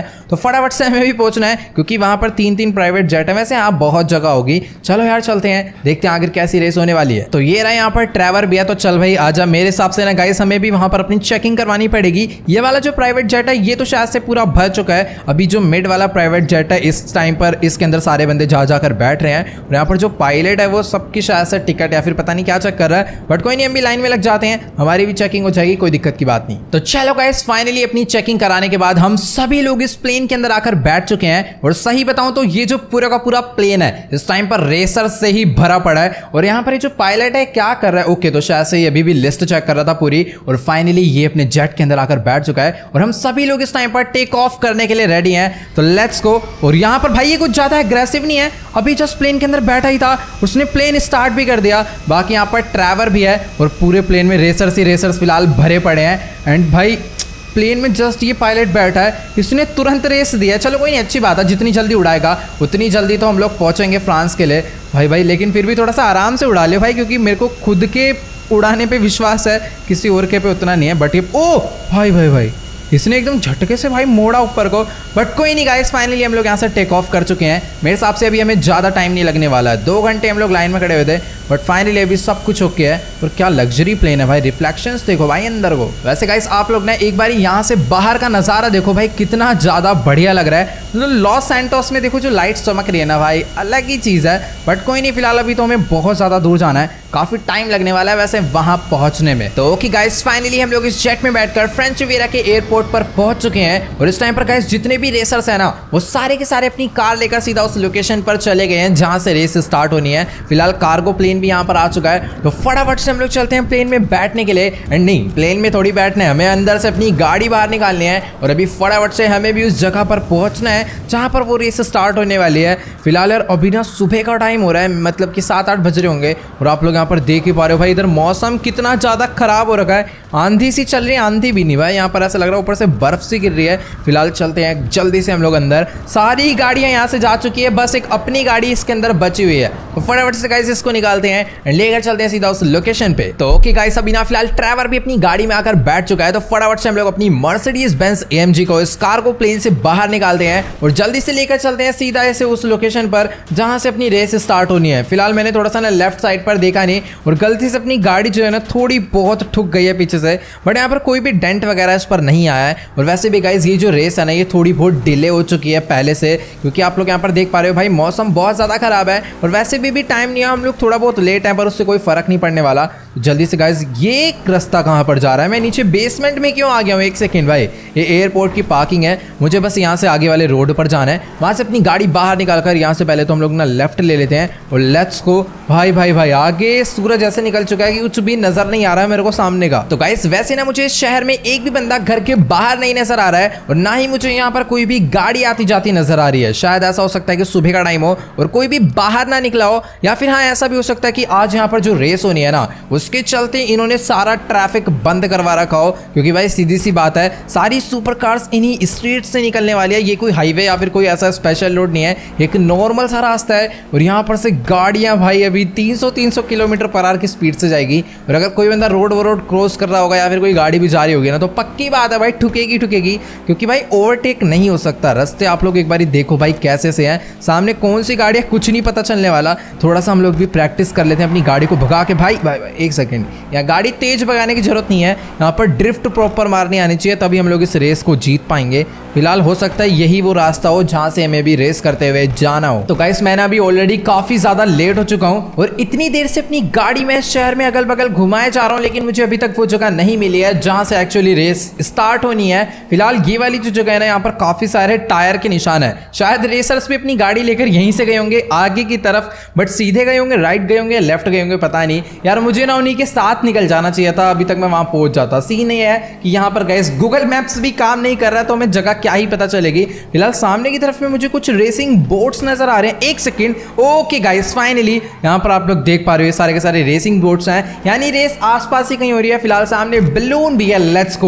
Speaker 1: तो फटाफट से हमें भी पहुंचना है क्योंकि वहां पर 3-3 प्राइवेट जेट है। वैसे यहाँ बहुत जगह होगी, चलो यार चलते हैं, देखते हैं आखिर कैसी रेस होने वाली है। तो ये रहा यहाँ पर ट्रैवर भी है, तो चल भाई आजा। मेरे हिसाब से ना गाइस हमें भी वहां पर अपनी चेकिंग करवानी पड़ेगी। ये वाला जो प्राइवेट जेट है ये तो शायद से पूरा भर चुका है। अभी जो मिड वाला प्राइवेट जेट है इस टाइम पर इसके अंदर सारे बंदे जा जाकर बैठ रहे हैं और यहाँ पर जो पायलट है वो सबकी शायद से टिकट या फिर पता नहीं क्या चेक कर रहा है, बट कोई नहीं, हम भी लाइन में लग जाते हैं, हमारी भी चेकिंग हो जाएगी, कोई दिक्कत की बात नहीं। तो चलो गाइस फाइनली अपनी चेकिंग कराने के बाद हम सभी लोग इस प्लेन के अंदर आकर बैठ चुके हैं। और सही बताऊं तो ये जो पूरा का पूरा प्लेन है इस टाइम पर रेसर से ही भरा पड़ा है। और यहाँ पर ये जो पायलट है क्या कर रहा है, ओके तो शायद से ये अभी भी लिस्ट चेक कर रहा था पूरी, और फाइनली ये अपने जेट के अंदर आकर बैठ चुका है और हम सभी लोग इस टाइम पर टेक ऑफ करने के लिए रेडी हैं। तो लेट्स गो। और यहाँ पर भाई ये कुछ ज्यादा एग्रेसिव नहीं है, अभी जस्ट प्लेन के अंदर बैठा ही था, उसने प्लेन स्टार्ट भी कर दिया। बाकी यहाँ पर ट्रैवर भी है और पूरे प्लेन में रेसर्स फिलहाल भरे पड़े हैं। एंड भाई प्लेन में जस्ट ये पायलट बैठा है, इसने तुरंत रेस दिया। चलो कोई नहीं, अच्छी बात है, जितनी जल्दी उड़ाएगा उतनी जल्दी तो हम लोग पहुंचेंगे फ्रांस के लिए भाई। लेकिन फिर भी थोड़ा सा आराम से उड़ा ले भाई, क्योंकि मेरे को खुद के उड़ाने पे विश्वास है, किसी और के पे उतना नहीं है। बट ये ओ भाई इसने एकदम झटके से भाई मोड़ा ऊपर को। बट कोई नहीं गाइस, फाइनली हम लोग यहाँ से टेक ऑफ कर चुके हैं। मेरे हिसाब से अभी हमें ज़्यादा टाइम नहीं लगने वाला है, 2 घंटे हम लोग लाइन में खड़े हुए थे, बट फाइनली अभी सब कुछ ओके है। और क्या लग्जरी प्लेन है भाई, रिफ्लेक्शंस देखो भाई अंदर को। वैसे गाइस आप लोग ना एक बार यहाँ से बाहर का नज़ारा देखो भाई, कितना ज़्यादा बढ़िया लग रहा है। मतलब लॉस सैंटोस में देखो जो लाइट चमक रही है ना भाई, अलग ही चीज़ है। बट कोई नहीं, फिलहाल अभी तो हमें बहुत ज़्यादा दूर जाना है, काफ़ी टाइम लगने वाला है वैसे वहाँ पहुँचने में। तो ओके गाइस फाइनली हम लोग इस जेट में बैठकर फ्रेंच रिविएरा के एयरपोर्ट पर पहुँच चुके हैं। और इस टाइम पर गाइस जितने भी रेसर्स हैं ना वो सारे के सारे अपनी कार लेकर सीधा उस लोकेशन पर चले गए हैं जहाँ से रेस स्टार्ट होनी है। फिलहाल कार्गो प्लेन भी यहाँ पर आ चुका है, तो फटाफट से हम लोग चलते हैं प्लेन में बैठने के लिए। एंड नहीं, प्लेन में थोड़ी बैठना है, हमें अंदर से अपनी गाड़ी बाहर निकालनी है और अभी फटाफट से हमें भी उस जगह पर पहुंचना है जहाँ पर वो रेस स्टार्ट होने वाली है। फिलहाल यार अभी ना सुबह का टाइम हो रहा है, मतलब कि 7-8 बज रहे होंगे। और आप लोग यहाँ पर देख ही पा रहे हो भाई, इधर मौसम कितना ज़्यादा खराब हो रखा है, आंधी सी चल रही है, आंधी भी नहीं भाई, यहाँ पर ऐसा लग रहा है ऊपर से बर्फ सी गिर रही है। फिलहाल चलते हैं जल्दी से हम लोग अंदर, सारी गाड़ियाँ यहाँ से जा चुकी है, बस एक अपनी गाड़ी इसके अंदर बची हुई है। तो फटाफट से गाइस इसको निकालते हैं एंड लेकर चलते हैं सीधा उस लोकेशन पे। तो ओके गाइस अभी ना फिलहाल ट्रैवर भी अपनी गाड़ी में आकर बैठ चुका है, तो फटाफट से हम लोग अपनी मर्सिडीज बेंज AMG को इस कार को प्लेन से बाहर निकालते हैं और जल्दी से लेकर चलते हैं सीधा ऐसे उस लोकेशन पर जहां से अपनी रेस स्टार्ट होनी है। फिलहाल मैंने थोड़ा सा ना लेफ्ट साइड पर देखा नहीं और गलती से अपनी गाड़ी जो है ना थोड़ी बहुत ठुक गई है पीछे से, बट यहाँ पर कोई भी डेंट वगैरह इस पर नहीं आया है। और वैसे भी गाइस ये जो रेस है ना ये थोड़ी बहुत डिले हो चुकी है पहले से, क्योंकि आप लोग यहाँ पर देख पा रहे हो भाई मौसम बहुत ज़्यादा खराब है और वैसे भी टाइम नहीं है, हम लोग थोड़ा बहुत लेट है पर उससे कोई फर्क नहीं पड़ने वाला। जल्दी से गाइस ये रास्ता कहाँ पर जा रहा है, मैं नीचे बेसमेंट में क्यों आ गया हूँ? एक सेकंड भाई, ये एयरपोर्ट की पार्किंग है, मुझे बस यहाँ से आगे वाले रोड पर जाना है, वहाँ से अपनी गाड़ी बाहर निकालकर यहाँ से पहले तो हम लोग ना लेफ्ट ले लेते हैं और लेट्स गो। भाई आगे सूरज ऐसे निकल चुका है कि कुछ भी नजर नहीं आ रहा है मेरे को सामने का। तो गाइस वैसे ना मुझे इस शहर में एक भी बंदा घर के बाहर नहीं नजर आ रहा है और ना ही मुझे यहाँ पर कोई भी गाड़ी आती जाती नजर आ रही है। शायद ऐसा हो सकता है कि सुबह का टाइम हो और कोई भी बाहर ना निकला हो, या फिर हाँ ऐसा भी हो सकता है कि आज यहाँ पर जो रेस होनी है ना उसके चलते इन्होंने सारा ट्रैफिक बंद करवा रखा हो, क्योंकि भाई सीधी सी बात है सारी सुपर कार्स इन्हीं स्ट्रीट से निकलने वाली है। ये कोई हाईवे या फिर कोई ऐसा स्पेशल रोड नहीं है, एक नॉर्मल सा रास्ता है और यहाँ पर से गाड़ियाँ भाई अभी 300 किलोमीटर पर आवर की स्पीड से जाएगी। और अगर कोई बंदा रोड क्रॉस कर रहा होगा या फिर कोई गाड़ी भी जा रही होगी ना तो पक्की बात है भाई ठुकेगी, क्योंकि भाई ओवरटेक नहीं हो सकता। रास्ते आप लोग एक बार देखो भाई कैसे से हैं, सामने कौन सी गाड़ी है कुछ नहीं पता चलने वाला। थोड़ा सा हम लोग भी प्रैक्टिस कर लेते हैं अपनी गाड़ी को भगा के। भाई एक सेकंड, यहाँ गाड़ी तेज भगाने की जरूरत नहीं है, यहाँ पर ड्रिफ्ट प्रॉपर मारनी आनी चाहिए, तभी हम लोग इस रेस को जीत पाएंगे। फिलहाल हो सकता है यही वो रास्ता हो जहाँ से हमें भी रेस करते हुए जाना हो। तो गाइस मैंने अभी ऑलरेडी काफी ज्यादा लेट हो चुका हूँ और इतनी देर से अपनी गाड़ी में शहर में अगल बगल घुमाए जा रहा हूँ, लेकिन मुझे अभी तक वो जगह नहीं मिली है जहाँ से एक्चुअली रेस स्टार्ट होनी है। फिलहाल ये वाली जो जगह है ना यहाँ पर काफी सारे टायर के निशान है, शायद रेसर्स भी अपनी गाड़ी लेकर यहीं से गए होंगे आगे की तरफ, बट सीधे गए होंगे, राइट गए होंगे, लेफ्ट गए होंगे, पता नहीं यार। मुझे ना उन्हीं के साथ निकल जाना चाहिए था, अभी तक मैं वहां पहुंच जाता। सीन ये है कि यहाँ पर गाइस गूगल मैप्स भी काम नहीं कर रहा है, तो हमें जगह क्या ही पता चलेगी। फिलहाल सामने की तरफ में मुझे कुछ रेसिंग बोट्स नजर आ रहे हैं, एक सेकंड। ओके गाइस फाइनली यहाँ पर आप लोग देख पा रहे हो सारे के सारे रेसिंग बोट्स हैं, यानी रेस आसपास ही कहीं हो रही है। फिलहाल सामने बलून भी है, लेट्स गो।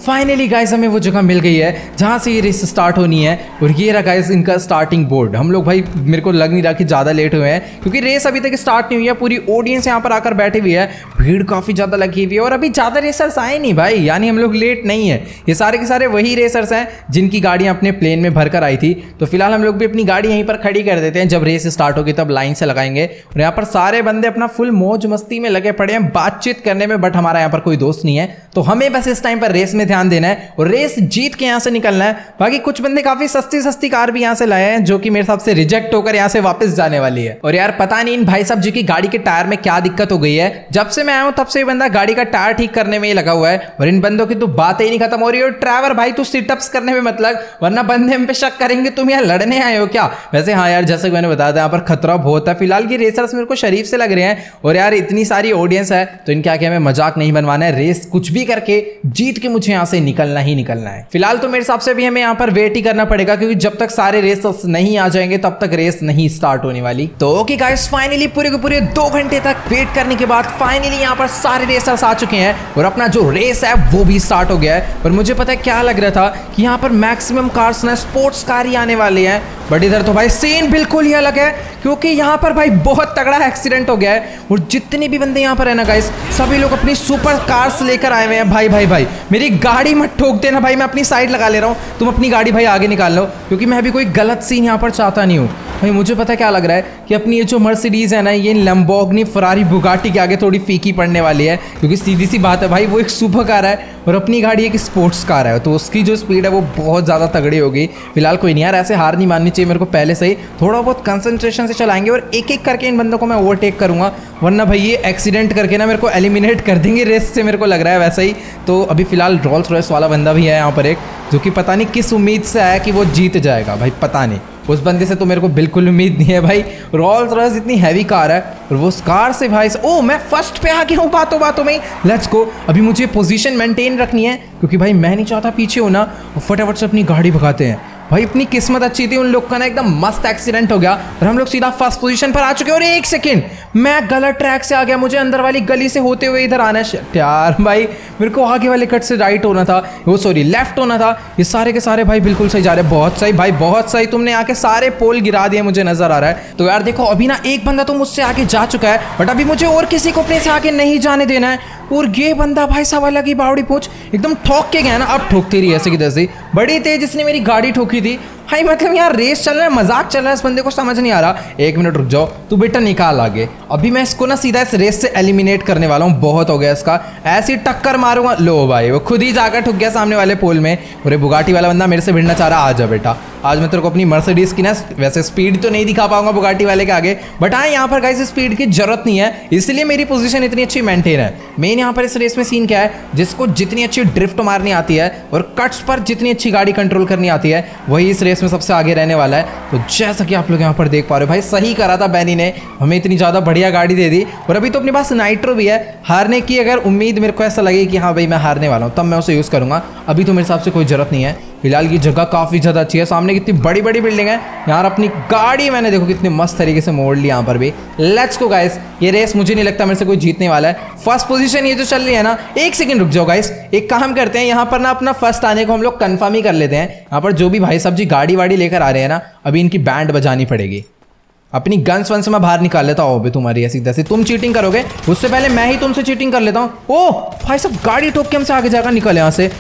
Speaker 1: फाइनली गाइस हमें वो जगह मिल गई है जहाँ से ये रेस स्टार्ट होनी है। और ये रहा गाइस इनका स्टार्टिंग बोर्ड। हम लोग भाई मेरे को लग नहीं रहा कि ज़्यादा लेट हुए हैं, क्योंकि रेस अभी तक स्टार्ट नहीं हुई है। पूरी ऑडियंस यहाँ पर आकर बैठी हुई है, भीड़ काफ़ी ज़्यादा लगी हुई है और अभी ज़्यादा रेसर्स आए नहीं भाई, यानी हम लोग लेट नहीं है। ये सारे के सारे वही रेसर्स हैं जिनकी गाड़ियाँ अपने प्लेन में भरकर आई थी। तो फिलहाल हम लोग भी अपनी गाड़ी यहीं पर खड़ी कर देते हैं, जब रेस स्टार्ट होगी तब लाइन से लगाएंगे। और यहाँ पर सारे बंदे अपना फुल मौज मस्ती में लगे पड़े हैं बातचीत करने में, बट हमारा यहाँ पर कोई दोस्त नहीं है। तो हमें बस इस टाइम पर रेस में ध्यान देना है और रेस जीत के यहाँ से निकलना है। बाकी कुछ बंदे काफी सस्ती सस्ती कार भी यहाँ से लाए हैं, जो कि मेरे हिसाब से रिजेक्ट होकर यहाँ से वापस जाने वाली है। और यार पता नहीं इन भाई साहब जी की गाड़ी के टायर में क्या दिक्कत हो गई है, जब से मैं आया हूँ तब से ये बंदा गाड़ी का टायर ठीक करने में ही लगा हुआ है। और इन बंदों की तो बातें ही नहीं खत्म हो रही है। ड्राइवर भाई तू सिटअप्स करने में मत लग, वरना बंदे हम पे शक करेंगे तुम यहाँ लड़ने आए हो क्या। वैसे हाँ यार, जैसे मैंने बताया था यहाँ पर खतरा बहुत है। फिलहाल की रेसर्स मेरे को शरीफ से लग रहे हैं और यार इतनी सारी ऑडियंस है तो इनके आगे हमें मजाक नहीं बनवाना है। रेस कुछ भी करके जीत के मुझे यहाँ से निकलना ही निकलना है। फिलहाल तो मेरे हिसाब से भी हमें यहाँ पर वेट ही करना पड़ेगा, क्योंकि जब तक सारे रेसर्स नहीं आ जाएंगे तब तक रेस नहीं स्टार्ट होने वाली। तो ओके गाइस, फाइनली पूरे के पूरे 2 घंटे तक वेट करने के बाद फाइनली यहाँ पर सारे रेसर्स आ चुके हैं और अपना जो रेस है वो भी स्टार्ट हो गया है। और मुझे पता है क्या लग रहा था कि यहाँ पर मैक्सिमम कार्स ना स्पोर्ट्स कार ही आने वाले हैं, बट इधर तो भाई सीन बिल्कुल ही अलग है, क्योंकि यहाँ पर भाई बहुत तगड़ा एक्सीडेंट हो गया है। और जितने भी बंदे यहाँ पर है ना गाइस, सभी लोग अपनी सुपर कार्स लेकर आए हुए हैं। भाई भाई भाई मेरी गाड़ी मत ठोक देना भाई, मैं अपनी साइड लगा ले रहा हूँ, तुम अपनी गाड़ी भाई आगे निकाल लो, क्योंकि मैं भी कोई गलत सीन यहाँ पर चाहता नहीं हूँ। भाई मुझे पता क्या लग रहा है कि अपनी ये जो मर्सिडीज है ना, ये लैम्बोर्गिनी फरारी बुगाटी के आगे थोड़ी फीकी पड़ने वाली है, क्योंकि सीधी सी बात है भाई वो एक सुपर कार है और अपनी गाड़ी एक स्पोर्ट्स कार है, तो उसकी जो स्पीड है वो बहुत ज़्यादा तगड़ी होगी। फिलहाल कोई नहीं यार, ऐसे हार नहीं माननी चाहिए मेरे को, पहले से ही थोड़ा बहुत कंसंट्रेशन से चलाएंगे और एक एक करके इन बंदों को मैं ओवरटेक करूँगा, वरना भाई ये एक्सीडेंट करके ना मेरे को एलिमिनेट कर देंगे रेस से, मेरे को लग रहा है वैसा ही। तो अभी फिलहाल रोल्स रॉयस वाला बंदा भी है यहाँ पर एक, जो कि पता नहीं किस उम्मीद से आया कि वो जीत जाएगा भाई, पता नहीं। उस बंदे से तो मेरे को बिल्कुल उम्मीद नहीं है भाई। रोल्स रॉयस इतनी हैवी कार है और वो उस कार से भाई ओ मैं फर्स्ट पे आ गया हूँ बातों में। लेट्स गो, अभी मुझे पोजीशन मेंटेन रखनी है, क्योंकि भाई मैं नहीं चाहता पीछे होना। और फटाफट से अपनी गाड़ी भगाते हैं भाई। अपनी किस्मत अच्छी थी, उन लोग का ना एकदम मस्त एक्सीडेंट हो गया और हम लोग सीधा फर्स्ट पोजीशन पर आ चुके हैं। और 1 सेकंड मैं गलत ट्रैक से आ गया, मुझे अंदर वाली गली से होते हुए इधर आना है यार। भाई मेरे को आगे वाले कट से राइट होना था, वो सॉरी लेफ्ट होना था। ये सारे के सारे भाई बिल्कुल सही जा रहे हैं, बहुत सही भाई बहुत सही। तुमने आके सारे पोल गिरा दिए, मुझे नजर आ रहा है। तो यार देखो अभी ना एक बंदा तो मुझसे आगे जा चुका है, बट अभी मुझे और किसी को अपने से आगे नहीं जाने देना है। और ये बंदा भाई साहब अलग ही बावड़ी पूछ एकदम ठोक के गया ना, अब ठोकती रही ऐसे की तैसे, बड़ी तेज इसने मेरी गाड़ी ठोकी थी भाई। मतलब यार रेस चल रहा है, मजाक चल रहा है, इस बंदे को समझ नहीं आ रहा। 1 मिनट रुक जाओ, तू बेटा निकाल आगे। अभी मैं इसको ना सीधा इस रेस से एलिमिनेट करने वाला हूँ, बहुत हो गया इसका, ऐसी टक्कर मारूंगा। लो भाई वो खुद ही जाकर ठुक गया सामने वाले पोल में। और बुगाटी वाला बंदा मेरे से भिड़ना चाह रहा, आ जा बेटा, आज मैं तेरे को अपनी मर्सिडीज की ना वैसे स्पीड तो नहीं दिखा पाऊंगा बुगाटी वाले के आगे, बट हाँ यहाँ पर गाइस स्पीड की जरूरत नहीं है, इसलिए मेरी पोजीशन इतनी अच्छी मेंटेन है। मेन यहाँ पर इस रेस में सीन क्या है, जिसको जितनी अच्छी ड्रिफ्ट मारनी आती है और कट्स पर जितनी अच्छी गाड़ी कंट्रोल करनी आती है, वही इस रेस में सबसे आगे रहने वाला है। तो जैसा कि आप लोग यहाँ पर देख पा रहे हो भाई, सही करा था बैनी ने, हमें इतनी ज़्यादा बढ़िया गाड़ी दे दी। और अभी तो अपने पास नाइट्रो भी है, हारने की अगर उम्मीद मेरे को ऐसा लगे कि हाँ भाई मैं हारने वाला हूँ, तब मैं उसे यूज़ करूँगा। अभी तो मेरे हिसाब से कोई ज़रूरत नहीं है। फिलहाल की जगह काफ़ी ज़्यादा अच्छी है, सामने कितनी बड़ी बड़ी बिल्डिंग है यार। अपनी गाड़ी मैंने देखो कितनी मस्त तरीके से मोड़ ली यहाँ पर भी। लेट्स गो गाइस, ये रेस मुझे नहीं लगता मेरे से कोई जीतने वाला है। फर्स्ट पोजीशन ये जो चल रही है ना, 1 सेकंड रुक जाओ गाइस, एक काम करते हैं यहाँ पर ना अपना फर्स्ट आने को हम लोग कंफर्म ही कर लेते हैं। यहाँ पर जो भी भाई साहब जी गाड़ी वाड़ी लेकर आ रहे हैं ना, अभी इनकी बैंड बजानी पड़ेगी। अपनी गन्स वंस मैं बाहर निकाल लेता हूँ। तुम्हारी ऐसी तैसे तुम चीटिंग करोगे, उससे पहले मैं ही तुमसे चीटिंग कर लेता हूँ। ओ भाई साहब गाड़ी ठोक के हमसे आगे जाकर निकल यहाँ से,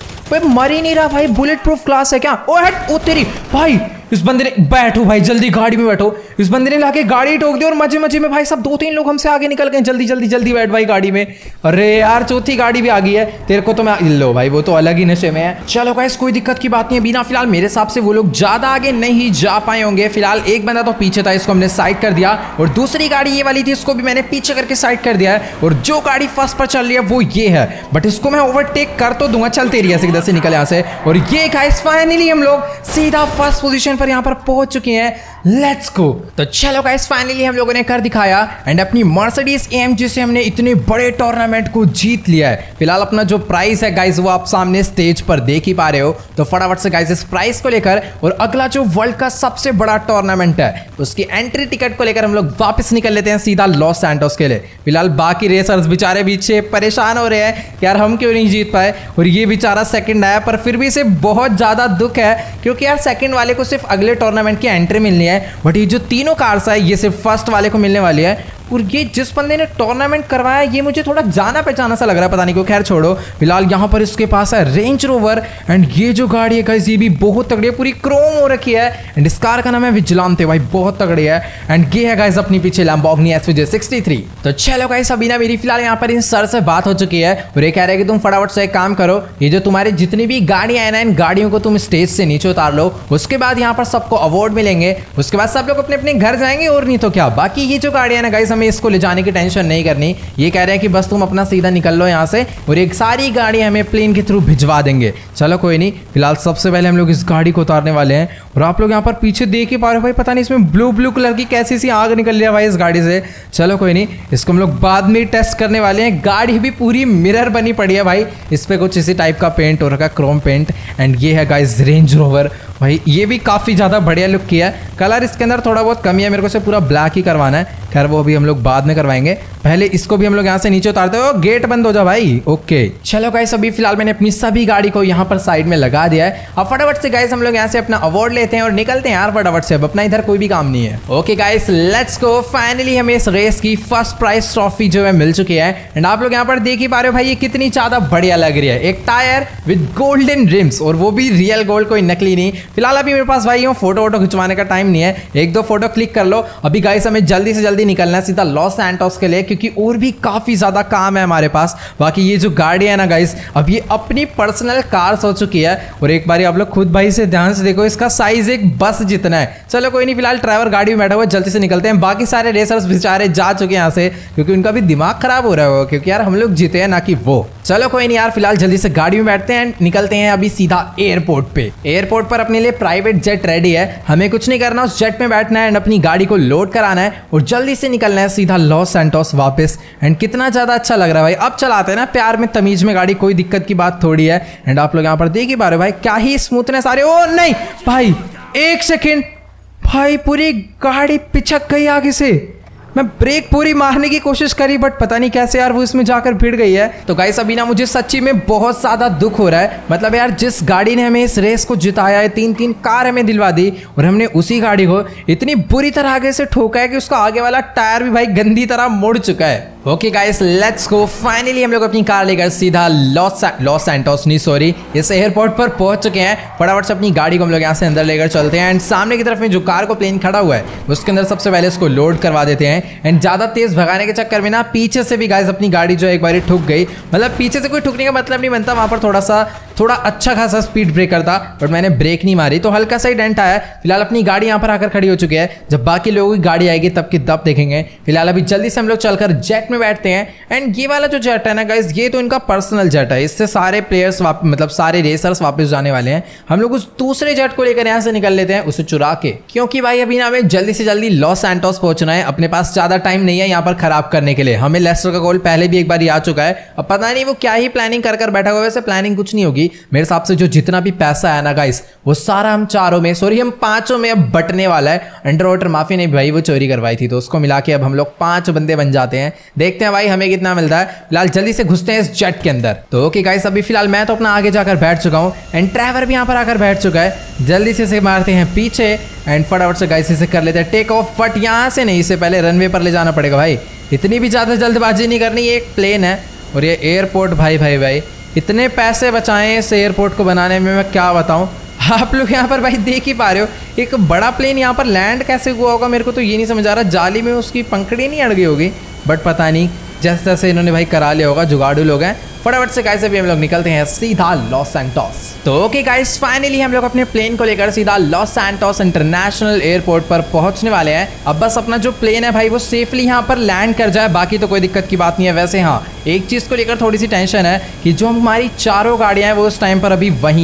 Speaker 1: मर ही नहीं रहा भाई, बुलेट प्रूफ क्लास है क्या। ओ हट, ओ तेरी भाई, इस बंदे ने, बैठो भाई जल्दी गाड़ी में बैठो, इस बंदे ने लाके गाड़ी ठोक दी और मजे मजे में भाई सब 2-3 लोग हमसे आगे निकल गए। जल्दी जल्दी जल्दी बैठ भाई गाड़ी में। अरे यार चौथी गाड़ी भी आ गई है, तेरे को तो मैं लो भाई, वो तो अलग ही नशे में है। चलो गाइस कोई दिक्कत की बात नहीं है। बिना फिलहाल मेरे हिसाब से वो लोग ज्यादा आगे नहीं जा पाए होंगे। फिलहाल एक बंदा तो पीछे था, इसको हमने साइड कर दिया, और दूसरी गाड़ी ये वाली थी, इसको भी मैंने पीछे करके साइड कर दिया है। और जो गाड़ी फर्स्ट पर चल रही है वो ये है, बट इसको मैं ओवरटेक कर तो दूंगा, चलते रही ऐसे निकल यहाँ से। और ये गाइस फाइनली हम लोग सीधा फर्स्ट पोजीशन पर पर यहाँ पर पहुंच चुके हैं। Let's go. तो चलो गाइस फाइनली हम लोगों ने कर दिखाया एंड अपनी मर्सिडीज AMG से हमने इतने बड़े टूर्नामेंट को जीत लिया है। फिलहाल अपना जो प्राइस है गाइस वो आप सामने स्टेज पर देख ही पा रहे हो। तो फटाफट से गाइस इस प्राइस को लेकर और अगला जो वर्ल्ड का सबसे बड़ा टूर्नामेंट है उसकी एंट्री टिकट को लेकर हम लोग वापस निकल लेते हैं सीधा लॉस सैंटोस के लिए। फिलहाल बाकी रेसर्स बेचारे पीछे परेशान हो रहे हैं यार हम क्यों नहीं जीत पाए, और ये बेचारा सेकंड आया, पर फिर भी इसे बहुत ज्यादा दुख है क्योंकि यार सेकंड वाले को सिर्फ अगले टूर्नामेंट की एंट्री मिलनी है, बट ये जो तीनों कार्स है ये सिर्फ फर्स्ट वाले को मिलने वाली है। और ये जिस बंदे ने टूर्नामेंट करवाया ये मुझे थोड़ा जाना पहचाना सा लग रहा है, पता नहीं क्यों। खैर छोड़ो, फिलहाल यहाँ पर इसके पास है रेंज रोवर एंड ये जो गाड़ी है गाइस ये भी बहुत तगड़ी है, पूरी क्रोम हो रखी है एंड इस कार का नाम है विजिलांते भाई, बहुत तगड़ी है। एंड ये है गाइस अपनी पीछे लैम्बोर्गिनी SVJ 63। तो चलो गाइस अभी ना मेरी फिलहाल यहाँ पर इन सर से बात हो चुकी है और ये कह रहे हैं कि तुम फटाफट से एक काम करो, ये जो तुम्हारी जितनी भी गाड़ियां हैं ना इन गाड़ियों को तुम स्टेज से नीचे उतार लो, उसके बाद यहाँ पर सबको अवार्ड मिलेंगे, उसके बाद सब लोग अपने अपने घर जाएंगे और नहीं तो क्या। बाकी ये जो गाड़ियां ना गाइस हमें इसको ले जाने की टेंशन नहीं करनी, ये कह रहे हैं कि बस तुम अपना सीधा निकल लो यहाँ से और एक सारी गाड़ी हमें प्लेन के थ्रू भिजवा देंगे। चलो कोई नहीं, फिलहाल सबसे पहले हम लोग इस गाड़ी को उतारने वाले हैं और आप लोग यहाँ पर पीछे देख ही पा रहे हो भाई, पता नहीं इसमें ब्लू कलर की कैसी सी आग निकल रही है भाई इस गाड़ी से। चलो कोई नहीं, इसको हम लोग बाद में टेस्ट करने वाले हैं। गाड़ी भी पूरी मिरर बनी पड़ी है भाई, इस पे कुछ इसी टाइप का पेंट हो रखा है, क्रोम पेंट। एंड ये है गाइस रेंज रोवर भाई, ये भी काफी ज्यादा बढ़िया लुक किया है। कलर इसके अंदर थोड़ा बहुत कमी है, मेरे को से पूरा ब्लैक ही करवाना है। खैर वो भी हम लोग बाद में करवाएंगे, पहले इसको भी हम लोग यहाँ से नीचे उतारते हो। गेट बंद हो जा भाई। ओके चलो गाइस अभी फिलहाल मैंने अपनी सभी गाड़ी को यहाँ पर साइड में लगा दिया है। अब फटाफट से गाइस हम लोग यहाँ से अपना अवार्ड लेते हैं और निकलते हैं यार फटाफट से, अब अपना इधर कोई भी काम नहीं है। Okay guys let's go. Finally हमें इस रेस की फर्स्ट प्राइज ट्रॉफी जो है मिल चुकी है एंड आप लोग यहाँ पर देख ही पा रहे हो भाई ये कितनी ज्यादा बढ़िया लग रही है। एक टायर विद गोल्डन रिम्स और वो भी रियल गोल्ड, कोई नकली नहीं। फिलहाल अभी मेरे पास भाई फोटो वोटो खिंचवाने का टाइम नहीं है, एक दो फोटो क्लिक कर लो। अभी गाइस हमें जल्दी से जल्दी निकलना है सीधा लॉस सैंटोस के लिए क्योंकि और भी काफी ज्यादा काम है हमारे पास। बाकी ये जो गाड़ी है ना गाइस अब ये अपनी पर्सनल कार्स हो चुकी है और एक बार आप लोग खुद भाई से ध्यान से देखो, इसका साइज एक बस जितना है। चलो कोई नहीं, फिलहाल ड्राइवर गाड़ी में बैठा हुआ, जल्दी से निकलते हैं। बाकी सारे रेसर्स बेचारे जा चुके हैं यहाँ से क्योंकि उनका भी दिमाग खराब हो रहा है क्योंकि यार हम लोग जीते हैं ना कि वो। चलो कोई नहीं यार, फिलहाल जल्दी से गाड़ी में बैठते हैं, निकलते हैं अभी सीधा एयरपोर्ट पे। एयरपोर्ट पर अपने लिए प्राइवेट जेट रेडी है, हमें कुछ नहीं करना, उस जेट में बैठना है एंड अपनी गाड़ी को लोड कराना है और जल्दी से निकलना है सीधा लॉस सैंटोस वापस। एंड कितना ज्यादा अच्छा लग रहा है भाई, अब चलाते हैं ना प्यार में तमीज में गाड़ी, कोई दिक्कत की बात थोड़ी है। एंड आप लोग यहाँ पर देख ही पा रहे हो भाई क्या ही स्मूथनेस आ रही है। ओ नहीं भाई एक सेकेंड भाई, पूरी गाड़ी पिछक गई आगे से। मैं ब्रेक पूरी मारने की कोशिश करी बट पता नहीं कैसे यार वो इसमें जाकर भिड़ गई है। तो गाइस अभी ना मुझे सच्ची में बहुत ज्यादा दुख हो रहा है, मतलब यार जिस गाड़ी ने हमें इस रेस को जिताया है, 3-3 कार हमें दिलवा दी और हमने उसी गाड़ी को इतनी बुरी तरह आगे से ठोका है कि उसका आगे वाला टायर भी भाई गंदी तरह मुड़ चुका है। Okay guys let's go. Finally हम लोग अपनी कार लेकर सीधा लॉस सैंटोस नहीं सॉरी इस एयरपोर्ट पर पहुंच चुके हैं। फटाफट से अपनी गाड़ी को हम लोग यहाँ से अंदर लेकर चलते हैं एंड सामने की तरफ में जो कार को प्लेन खड़ा हुआ है उसके अंदर सबसे पहले इसको लोड करवा देते हैं। एंड ज्यादा तेज भगाने के चक्कर में ना पीछे से भी गाइस अपनी गाड़ी जो एक बार ठुक गई, मतलब पीछे से कोई ठुकने का मतलब नहीं बनता, वहां पर थोड़ा अच्छा खासा स्पीड ब्रेकर था बट मैंने ब्रेक नहीं मारी तो हल्का सा ही डेंट आया। फिलहाल अपनी गाड़ी यहाँ पर आकर खड़ी हो चुकी है, जब बाकी लोगों की गाड़ी आएगी तब की तब देखेंगे। फिलहाल अभी जल्दी से हम लोग चलकर जेट में बैठते हैं एंड ये वाला जो जेट है ना गाइस ये तो इनका पर्सनल जेट है, इससे सारे प्लेयर्स मतलब सारे रेसर्स वापस जाने वाले हैं। हम लोग उस दूसरे जेट को लेकर यहाँ से निकल लेते हैं उसे चुरा के, क्योंकि भाई अभी ना हमें जल्दी से जल्दी लॉस सैंटोस पहुंचना है, अपने पास ज्यादा टाइम नहीं है यहाँ पर खराब करने के लिए। हमें लेस्टर का गोल पहले भी एक बार आ चुका है, अब पता नहीं वो क्या ही प्लानिंग कर बैठा हुआ है। वैसे प्लानिंग कुछ नहीं होगी मेरे हिसाब से, जो जितना भी पैसा है ना गाइस वो सारा हम चारों में हम पांचों में अब बटने वाला है। अंडर वाटर माफी नहीं भाई वो चोरी करवाई थी तो उसको मिला के अब हम लोग 5 बंदे बन जाते हैं। देखते हैं भाई हमें कितना मिलता है। फिलहाल जल्दी से घुसते हैं इस जेट के अंदर। तो ओके गाइस अभी फिलहाल मैं तो अपना आगे जाकर बैठ चुका हूँ एंड ड्राइवर भी यहाँ पर आकर बैठ चुका है। जल्दी से इसे मारते हैं पीछे एंड फटाफट से गाइस इसे कर लेते हैं टेक ऑफ, बट यहाँ से नहीं, इससे पहले रनवे पर ले जाना पड़ेगा भाई। इतनी भी ज्यादा जल्दबाजी नहीं करनी, ये एक प्लेन है और ये एयरपोर्ट भाई इतने पैसे बचाए इस एयरपोर्ट को बनाने में, मैं क्या बताऊं। आप लोग यहाँ पर भाई देख ही पा रहे हो एक बड़ा प्लेन यहाँ पर लैंड कैसे हुआ होगा, मेरे को तो ये नहीं समझ आ रहा। जाली में उसकी पंखड़ी नहीं अड़ गई होगी बट पता नहीं, जैसे जैसे इन्होंने भाई करा लिया होगा, जुगाड़ू लोग हैं। फटाफट से गाइस अभी हम लोग निकलते हैं सीधा लॉस सैंटोस। तो ओके गाइस फाइनली हम लोग अपने प्लेन को लेकर सीधा लॉस सैंटोस इंटरनेशनल एयरपोर्ट पर पहुंचने वाले हैं। अब बस अपना जो प्लेन है भाई वो सेफली यहाँ पर लैंड कर जाए, बाकी तो कोई दिक्कत की बात नहीं है। वैसे हाँ एक चीज़ को लेकर थोड़ी सी टेंशन है कि जो हमारी चारों गाड़ियाँ हैं वो उस टाइम पर अभी वहीं है,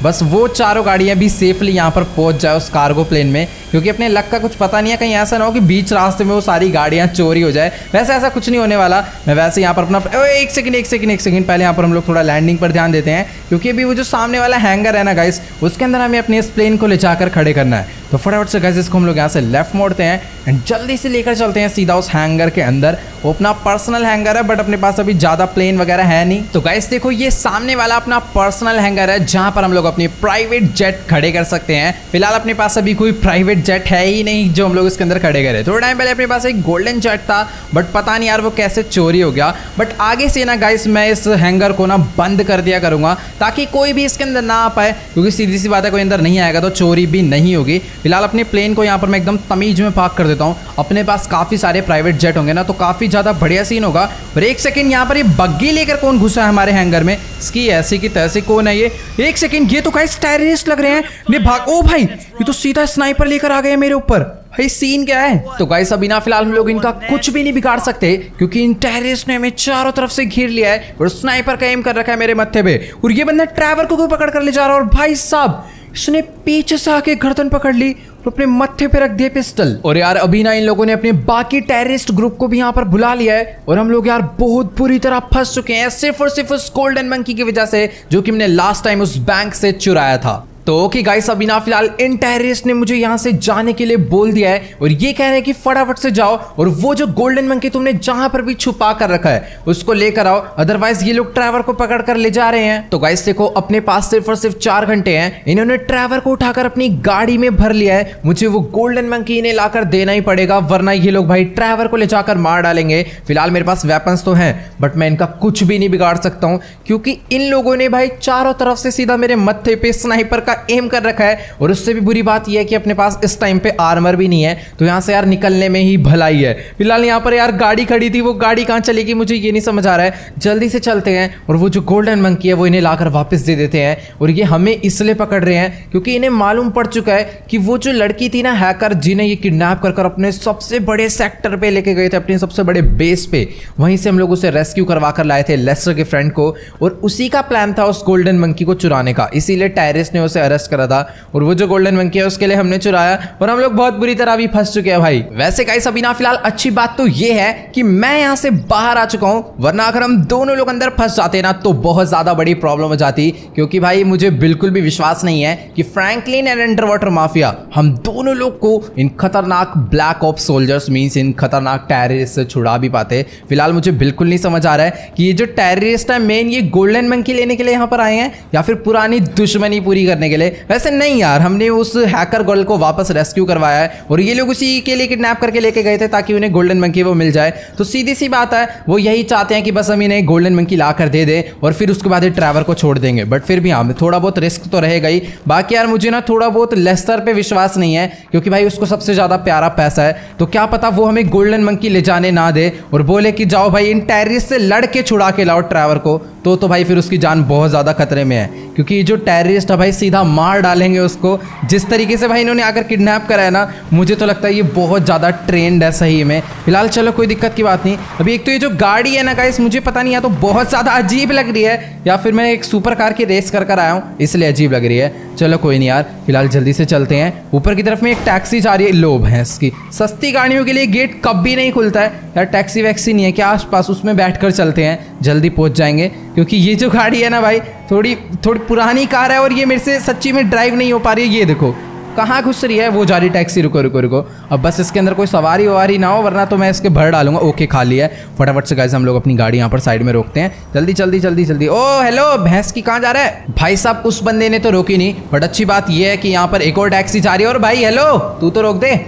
Speaker 1: बस वो चारों गाड़ियां भी सेफली यहाँ पर पहुंच जाए उस कार्गो प्लेन में, क्योंकि अपने लक का कुछ पता नहीं है, कहीं ऐसा ना हो कि बीच रास्ते में वो सारी गाड़ियां चोरी हो जाए। वैसे ऐसा कुछ नहीं होने वाला। मैं वैसे यहाँ पर अपना एक सेकंड पहले यहाँ पर हम लोग थोड़ा लैंडिंग पर ध्यान देते हैं, क्योंकि अभी वो जो सामने वाला हैंगर है ना गाइस, उसके अंदर हमें अपने इस प्लेन को ले जाकर खड़े करना है। तो फटाफट से गाइस इसको हम लोग यहाँ से लेफ्ट मोड़ते हैं एंड जल्दी से लेकर चलते हैं सीधा उस हैंगर के अंदर। वो अपना पर्सनल हैंगर है, बट अपने पास अभी ज़्यादा प्लेन वगैरह है नहीं। तो गाइस देखो, ये सामने वाला अपना पर्सनल हैंगर है, जहाँ पर हम लोग अपनी प्राइवेट जेट खड़े कर सकते हैं। फिलहाल अपने पास अभी कोई प्राइवेट जेट है ही नहीं जो हम लोग इसके अंदर खड़े करें। थोड़ा टाइम पहले अपने पास एक गोल्डन जेट था, बट पता नहीं यार वो कैसे चोरी हो गया। बट आगे से ना गाइस मैं इस हैंगर को ना बंद कर दिया करूंगा, ताकि कोई भी इसके अंदर ना आ पाए, क्योंकि सीधी सी बात है कोई अंदर नहीं आएगा तो चोरी भी नहीं होगी। फिलहाल अपने प्लेन को यहाँ पर मैं एकदम तमीज में पार्क कर देता हूँ। अपने पास काफ़ी सारे प्राइवेट जेट होंगे ना, तो काफ़ी ज़्यादा बढ़िया सीन होगा। और एक सेकंड, यहाँ पर ये बग्गी लेकर कौन घुसा है हमारे हैंगर में? इसकी ऐसी की तैसी कौन है ये? एक सेकंड, ये तो गाइस टेररिस्ट लग रहे हैं। ये भाग, ओ भाई ये तो सीधा स्नाइपर लेकर आ गए मेरे ऊपर। भाई सीन क्या है? तो गाइस अभी ना फिलहाल हम लोग इनका कुछ भी नहीं बिगाड़ सकते, क्योंकि इन टेररिस्ट ने हमें चारों तरफ से घेर लिया है और स्नाइपर का एम कर रखा है मेरे मत्थे पे। और ये बंदा ट्रैवर को पकड़ कर ले जा रहा है, और भाई साहब इसने पीछे से आके गर्दन पकड़ ली और अपने मत्थे पे रख दिए पिस्टल। और यार अभी ना इन लोगों ने अपने बाकी टेररिस्ट ग्रुप को भी यहाँ पर बुला लिया है, और हम लोग यार बहुत बुरी तरह फंस चुके हैं, सिर्फ और सिर्फ उस गोल्डन मंकी की वजह से, जो कि हमने लास्ट टाइम उस बैंक से चुराया था। तो ओके गाइस, अभी ना फिलहाल इन टेररिस्ट ने मुझे यहाँ से जाने के लिए बोल दिया है, और ये कह रहे हैं कि फटाफट से जाओ और वो जो गोल्डन मंकी तुमने जहां पर भी छुपा कर रखा है उसको लेकर आओ, अदरवाइज ये लोग ट्रैवर को पकड़ कर ले जा रहे हैं। तो गाइस देखो, अपने पास सिर्फ और सिर्फ 4 घंटे हैं। इन्होंने ट्रैवर को उठाकर अपनी गाड़ी में भर लिया है। मुझे वो गोल्डन मंकी इन्हें लाकर देना ही पड़ेगा, वरना ये लोग भाई ट्रैवर को ले जाकर मार डालेंगे। फिलहाल मेरे पास वेपन्स तो हैं, बट मैं इनका कुछ भी नहीं बिगाड़ सकता हूँ, क्योंकि इन लोगों ने भाई चारों तरफ से सीधा मेरे मत्थे पे स्नाइपर का एम कर रखा है। और उससे भी बुरी बात यह है कि अपने पास इस टाइम पे आर्मर भी नहीं है, तो यहां से यार निकलने में ही भलाई है। फिलहाल यहां पर यार गाड़ी खड़ी थी, वो गाड़ी कहां चलेगी मुझे ये नहीं समझ आ रहा है। जल्दी से चलते हैं और वो जो गोल्डन मंकी है वो इन्हें लाकर वापस दे देते हैं। और ये हमें इसलिए पकड़ रहे हैं क्योंकि इन्हें मालूम पड़ चुका है कि वो जो लड़की थी ना हैकर, जिन्हें ये किडनैप कर अपने सबसे बड़े सेक्टर पे लेके गए थे, अपने सबसे बड़े बेस पे, वहीं से हम लोग उसे रेस्क्यू करवा कर लाए थे, लेस्टर के फ्रेंड को। और उसी का प्लान था उस गोल्डन मंकी को चुराने का, इसीलिए टेररिस्ट ने उसे अरेस्ट करा था। और वो जो गोल्डन मंकी है उसके लिए हमने चुराया, और हम लोग बहुत बुरी तरह भी फंस चुके हैं भाई। वैसे गाइस अभी ना फिलहाल अच्छी बात तो ये है कि मैं यहां से बाहर आ चुका हूं, वरना अगर हम दोनों लोग अंदर फंस जाते ना तो बहुत ज्यादा बड़ी प्रॉब्लम हो जाती। क्योंकि भाई मुझे बिल्कुल भी विश्वास नहीं है कि Franklin and under water mafia हम दोनों लोग को इन खतरनाक ब्लैक ऑप्स सोल्जर्स मींस इन खतरनाक टेररिस्ट से छुड़ा भी पाते। फिलहाल मुझे बिल्कुल नहीं समझ आ रहा है कि ये जो टेररिस्ट है मेन ये गोल्डन मंकी लेने के लिए यहाँ पर आए हैं या फिर पुरानी दुश्मनी पूरी करने के लिए। वैसे नहीं यार, हमने उस हैकर गर्ल को वापस रेस्क्यू करवाया है और ये लोग उसी के लिए किडनैप करके लेके गए थे ताकि उन्हें गोल्डन मंकी वो मिल जाए। तो सीधी सी बात है, वो यही चाहते हैं कि बस हम इन्हें गोल्डन मंकी ला कर दे दे और फिर उसके बाद ट्रैवर को छोड़ देंगे। बट फिर भी हाँ, थोड़ा बहुत रिस्क तो रहेगा ही। बाकी यार मुझे ना थोड़ा बहुत लेस्टर पे विश्वास नहीं है, क्योंकि भाई उसको सबसे ज्यादा प्यारा पैसा है। तो क्या पता वो हमें गोल्डन मंकी ले जाने ना दे और बोले कि जाओ भाई इन टेररिस्ट से लड़ के छुड़ा के लाओ ट्रैवर को। तो भाई फिर उसकी जान बहुत ज्यादा खतरे में है, क्योंकि जो टेररिस्ट है भाई सीधा मार डालेंगे उसको। जिस तरीके से भाई इन्होंने आकर किडनैप करा है ना, मुझे तो लगता है ये बहुत ज्यादा ट्रेंड है सही में। फिलहाल चलो कोई दिक्कत की बात नहीं। अभी एक तो ये जो गाड़ी है ना गाइस, मुझे पता नहीं, या तो बहुत ज्यादा अजीब लग रही है या फिर मैं एक सुपर कार की रेस कर आया हूँ इसलिए अजीब लग रही है। चलो कोई नहीं यार, फिलहाल जल्दी से चलते हैं। ऊपर की तरफ में एक टैक्सी जा रही है, लोभ है इसकी। सस्ती गाड़ियों के लिए गेट कभी नहीं खुलता है यार। टैक्सी वैक्सी नहीं है क्या आसपास? उसमें बैठकर चलते हैं, जल्दी पहुंच जाएंगे। क्योंकि ये जो गाड़ी है ना भाई थोड़ी पुरानी कार है और ये मेरे से सच्ची में ड्राइव नहीं हो पा रही है। ये देखो कहाँ घुस रही है वो जा रही टैक्सी। रुको रुको रुको, अब बस इसके अंदर कोई सवारी ववारी ना हो, वरना तो मैं इसके भर डालूंगा। ओके खाली है, फटाफट से गाइस हम लोग अपनी गाड़ी यहाँ पर साइड में रोकते हैं। जल्दी जल्दी जल्दी जल्दी। ओ हेलो, भैंस की कहाँ जा रहा है भाई साहब? उस बंदे ने तो रोकी नहीं, बट अच्छी बात ये है कि यहाँ पर एक और टैक्सी जा रही है। और भाई हेलो, तू तो रोक दे।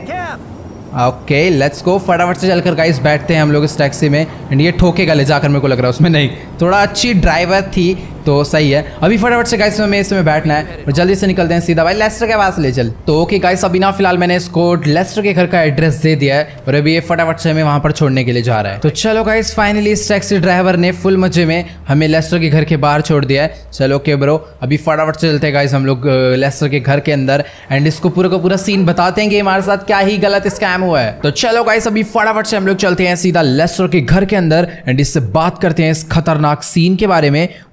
Speaker 1: ओके लेट्स गो, फटाफट से चलकर गाइस बैठते हैं हम लोग इस टैक्सी में। एंड ये ठोकेगा ले जाकर, मेरे को लग रहा है उसमें नहीं, थोड़ा अच्छी ड्राइवर थी तो सही है। अभी फटाफट से गाइस हमें इसमें बैठना है और जल्दी से निकलते हैं सीधा भाई लेस्टर के पास ले चल। तो ओके गाइस, अभी ना फिलहाल मैंने इसको लेस्टर के घर का एड्रेस दे दिया है और अभी ये फटाफट से हमें वहां पर छोड़ने के लिए जा रहा है। तो चलो गाइस, फाइनली इस टैक्सी ड्राइवर ने फुल मजे में हमें लेस्टर के घर के बाहर छोड़ दिया है। चलो ओके ब्रो, अभी फटाफट से चलते हैं गाइस हम लोग लेस्टर के घर के अंदर एंड इसको पूरा का पूरा सीन बताते हैं कि हमारे साथ क्या ही गलत स्कैम हुआ है। तो चलो गाइस, अभी फटाफट से हम लोग चलते हैं सीधा लेस्टर के घर के अंदर एंड इससे बात करते हैं इस खतरनाक सीन के बारे में। और ये इसके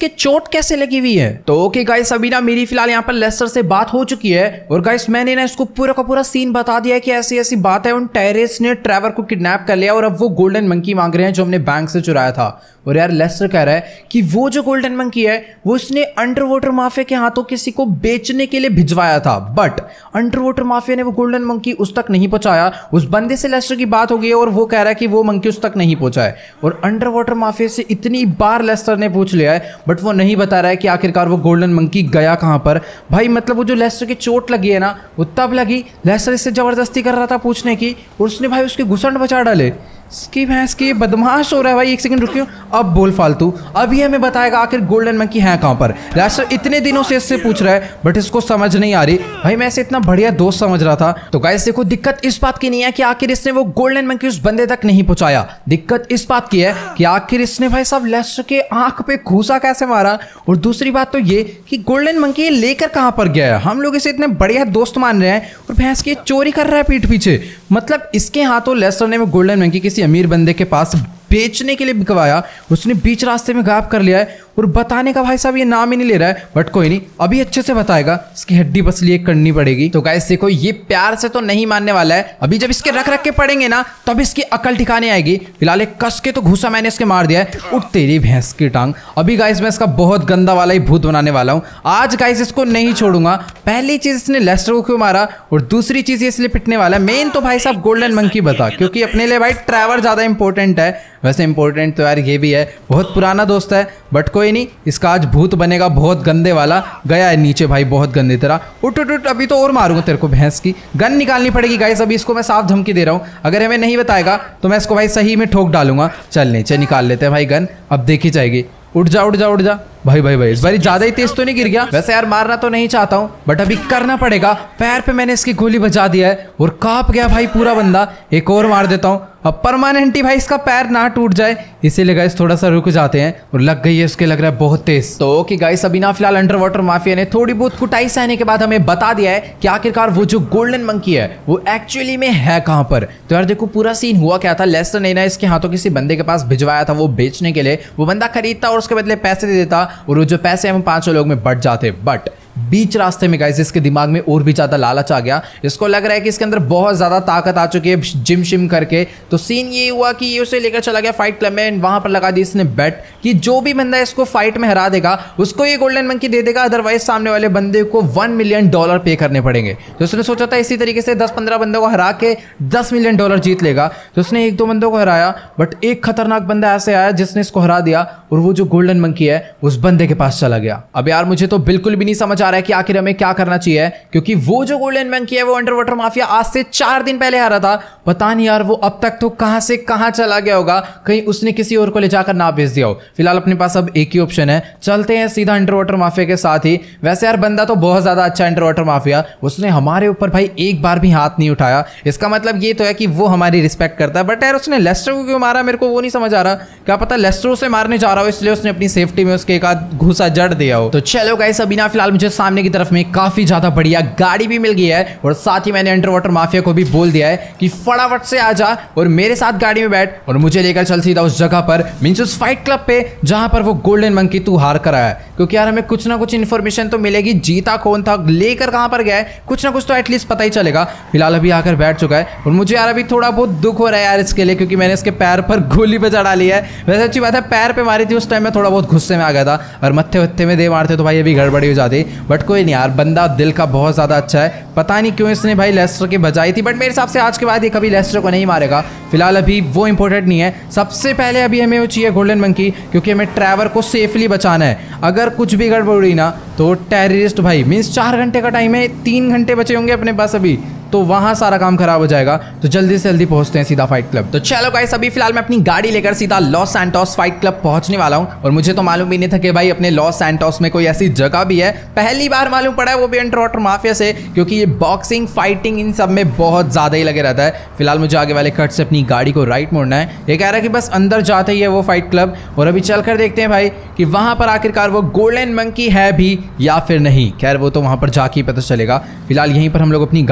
Speaker 1: चोट कैसे लगी हुई है। तो ओके गाइस, अभी ना मेरी फिलहाल यहाँ पर लेस्टर से बात हो चुकी है और गाइस मैंने ना इसको पूरा का पूरा सीन बता दिया है कि ऐसी ऐसी बात है। उन टेरेस ने ट्रेवर को किडनैप कर लिया और अब वो गोल्डन मंकी मांग रहे हैं जो हमने बैंक से चुराया था। और यार लेस्टर कह रहा है कि वो जो गोल्डन मंकी है वो उसने अंडर वाटर माफिया के हाथों किसी को बेचने के लिए भिजवाया था, बट अंडर वाटर माफिया ने वो गोल्डन मंकी उस तक नहीं पहुंचाया। उस बंदे से लेस्टर की बात हो गई है और वो कह रहा है कि वो मंकी उस तक नहीं पहुंचा है। और अंडर वाटर माफिया से इतनी बार लेस्टर ने पूछ लिया है बट वो नहीं बता रहा है कि आखिरकार वो गोल्डन मंकी गया कहां पर। भाई मतलब वो जो लेस्टर की चोट लगी है ना वो तब लगी, लेस्टर इससे जबरदस्ती कर रहा था पूछने की और उसने भाई उसके घुसंड बचा डाले। इसकी भैंस की बदमाश हो रहा है भाई। एक सेकंड रुकियो, अब बोल फालतू। अभी हमें बताएगा आखिर गोल्डन मंकी है कहां पर। लेस्टर इतने दिनों से इससे पूछ रहा है बट इसको समझ नहीं आ रही। भाई मैं इसे इतना बढ़िया दोस्त समझ रहा था। तो गाइस देखो, दिक्कत इस बात की नहीं है कि आखिर इसने वो गोल्डन मंकी उस बंदे तक नहीं पहुंचाया, दिक्कत इस बात की है कि आखिर इसने भाई साहब लेस्टर के आंख पे घूसा कैसे मारा। और दूसरी बात तो ये कि गोल्डन मंकी लेकर कहां पर गया है। हम लोग इसे इतने बढ़िया दोस्त मान रहे हैं और भैंस की चोरी कर रहा है पीठ पीछे। मतलब इसके हाथों लेस्टर ने वो गोल्डन मंकी किसी अमीर बंदे के पास बेचने के लिए बिकवाया, उसने बीच रास्ते में गायब कर लिया है और बताने का भाई साहब ये नाम ही नहीं ले रहा है। बट कोई नहीं, अभी अच्छे से बताएगा, इसकी हड्डी पसली एक करनी पड़ेगी। तो गाइस देखो, ये प्यार से तो नहीं मानने वाला है। अभी जब इसके रख रख के पड़ेंगे ना तब इसकी अकल ठिकाने आएगी। फिलहाल एक कस के तो घुसा मैंने इसके मार दिया है। उठ तेरी भैंस की टांग। अभी गाइस मैं इसका बहुत गंदा वाला ही भूत बनाने वाला हूँ आज। गाइस इसको नहीं छोड़ूंगा। पहली चीज इसने लेस्टर को क्यों मारा और दूसरी चीज ये इसलिए पिटने वाला है। मेन तो भाई साहब गोल्डन मंकी बता, क्योंकि अपने लिए भाई ट्रेवर ज्यादा इंपॉर्टेंट है। वैसे इंपॉर्टेंट तो यार ये भी है, बहुत पुराना दोस्त है बट कोई नहीं, इसका आज भूत बनेगा बहुत गंदे वाला। गया है नीचे भाई बहुत गंदी तरह। उठ उठ उठ, अभी तो और मारूंगा तेरे को भैंस की। गन निकालनी पड़ेगी गाइस। अभी इसको मैं साफ धमकी दे रहा हूँ, अगर हमें नहीं बताएगा तो मैं इसको भाई सही में ठोक डालूंगा। चल नीचे निकाल लेते हैं भाई गन, अब देखी जाएगी। उठ जा उठ जा उठ जा भाई भाई भाई, इस बारी ज्यादा ही तेज तो नहीं गिर गया। वैसे यार मारना तो नहीं चाहता हूँ बट अभी करना पड़ेगा। पैर पे मैंने इसकी गोली बजा दिया है और कांप गया भाई पूरा बंदा। एक और मार देता हूँ, अब परमानेंट ही भाई इसका पैर ना टूट जाए, इसीलिए गाइस थोड़ा सा रुक जाते हैं। और लग गई है उसके, लग रहा है बहुत तेज। तो ओके गाइस, अभी ना फिलहाल अंडर वाटर माफिया ने थोड़ी बहुत कुटाई सहने के बाद हमें बता दिया है कि आखिरकार वो जो गोल्डन मंकी है वो एक्चुअली में है कहां पर। तो यार देखो पूरा सीन हुआ क्या था। लेस्टर ने ना इसके हाथों किसी बंदे के पास भिजवाया था वो बेचने के लिए। वो बंदा खरीदता और उसके बदले पैसे दे देता और वो जो पैसे हम 500 लोग में बढ़ जाते। बट बीच रास्ते में गाइस इसके दिमाग में और भी ज्यादा लालच आ गया। इसको लग रहा है कि इसके अंदर बहुत ज्यादा ताकत आ चुकी है जिम शिम करके। तो सीन ये हुआ कि ये उसे लेकर चला गया फाइट क्लब में। वहां पर लगा दी इसने बेट कि जो भी बंदा इसको फाइट में हरा देगा उसको ये गोल्डन मंकी दे देगा, अदरवाइज सामने वाले बंदे को $1 मिलियन पे करने पड़ेंगे। तो उसने सोचा था इसी तरीके से 10-15 बंदों को हरा के $10 मिलियन जीत लेगा। तो उसने 1-2 बंदों को हराया बट एक खतरनाक बंदा ऐसे आया जिसने इसको हरा दिया और वो जो गोल्डन मंकी है उस बंदे के पास चला गया। अब यार मुझे तो बिल्कुल भी नहीं समझ आ रहा है कि आखिर हमें क्या करना चाहिए, क्योंकि वो जो गोल्डन मंकी है वो अंडर वाटर माफिया आज से 4 दिन पहले हारा था। पता नहीं यार वो अब तक तो कहां से कहां चला गया होगा, कहीं उसने किसी और को ले जाकर ना भेज दिया हो। फिलहाल अपने पास अब एक ही ऑप्शन है, चलते हैं सीधा अंडर वाटर माफिया के साथ ही। वैसे यार बंदा तो बहुत ज्यादा अच्छा अंडर वाटर माफिया, उसने हमारे ऊपर भाई एक बार भी हाथ नहीं उठाया। इसका मतलब ये तो है कि वो हमारी रिस्पेक्ट करता है। बट यार उसने लेस्टर को क्यों मारा मेरे को वो नहीं समझ आ रहा। क्या पता लेस्टर उसे मारने जा रहा हो इसलिए उसने अपनी सेफ्टी में उसके एक आध घूसा जड़ दिया हो। तो चलो गाइस, अभी ना फिलहाल मुझे सामने की तरफ में काफी ज्यादा बढ़िया गाड़ी भी मिल गई है और साथ ही मैंने अंडर वाटर माफिया को भी बोल दिया है कि फटाफट से आ जा और मेरे साथ गाड़ी में बैठ और मुझे लेकर चल सीधा उस जगह पर, मींस उस फाइट क्लब पे जहां पर वो गोल्डन मंकी तू हार कर आया। क्योंकि यार हमें कुछ ना कुछ इन्फॉर्मेशन तो मिलेगी, जीता कौन था, लेकर कहां पर गया है, कुछ ना कुछ तो एटलीस्ट पता ही चलेगा। फिलहाल अभी आकर बैठ चुका है और मुझे यार अभी थोड़ा बहुत दुख हो रहा है यार इसके लिए, क्योंकि मैंने इसके पैर पर गोली बजा डाली है। वैसे अच्छी बात है, पैर पे मारी थी उस टाइम में थोड़ा बहुत गुस्से में आ गया था, और मत्थे वत्थे में दे मारते तो भाई अभी गड़बड़ी हो जाती। बट कोई नहीं यार, बंदा दिल का बहुत ज्यादा अच्छा है। पता नहीं क्यों इसने भाई लेस्टर की बजाई थी, बट मेरे हिसाब से आज के बाद ये कभी लेस्टर को नहीं मारेगा। फिलहाल अभी वो इंपॉर्टेंट नहीं है, सबसे पहले अभी हमें वो चाहिए गोल्डन मंकी, क्योंकि हमें ट्रेवर को सेफली बचाना है। अगर कुछ भी गड़बड़ हुई ना तो टेररिस्ट भाई, मीन्स 4 घंटे का टाइम है, 3 घंटे बचे होंगे अपने पास अभी, तो वहां सारा काम खराब हो जाएगा। तो जल्दी से जल्दी पहुंचते हैं सीधा फाइट क्लब। तो चलो गाइस, अभी फिलहाल मैं अपनी गाड़ी लेकर सीधा लॉस सैंटोस फाइट क्लब पहुंचने वाला हूं। और मुझे तो मालूम भी नहीं था कि भाई अपने लॉस सैंटोस में कोई ऐसी जगह भी है, पहली बार मालूम पड़ा है, वो भी अंडर वाटर माफिया से, क्योंकि ये बॉक्सिंग फाइटिंग इन सब में बहुत ज्यादा ही लगे रहता है। फिलहाल मुझे आगे वाले कट से अपनी गाड़ी को राइट मोड़ना है। ये कह रहा है कि बस अंदर जाते ही है वो फाइट क्लब, और अभी चलकर देखते हैं भाई कि वहां पर आखिरकार वो गोल्डन मंकी है भी या फिर नहीं। खैर वो तो वहां पर जाके ही पता चलेगा। फिलहाल यहीं पर हम लोग अपनी गाड़ी पार्क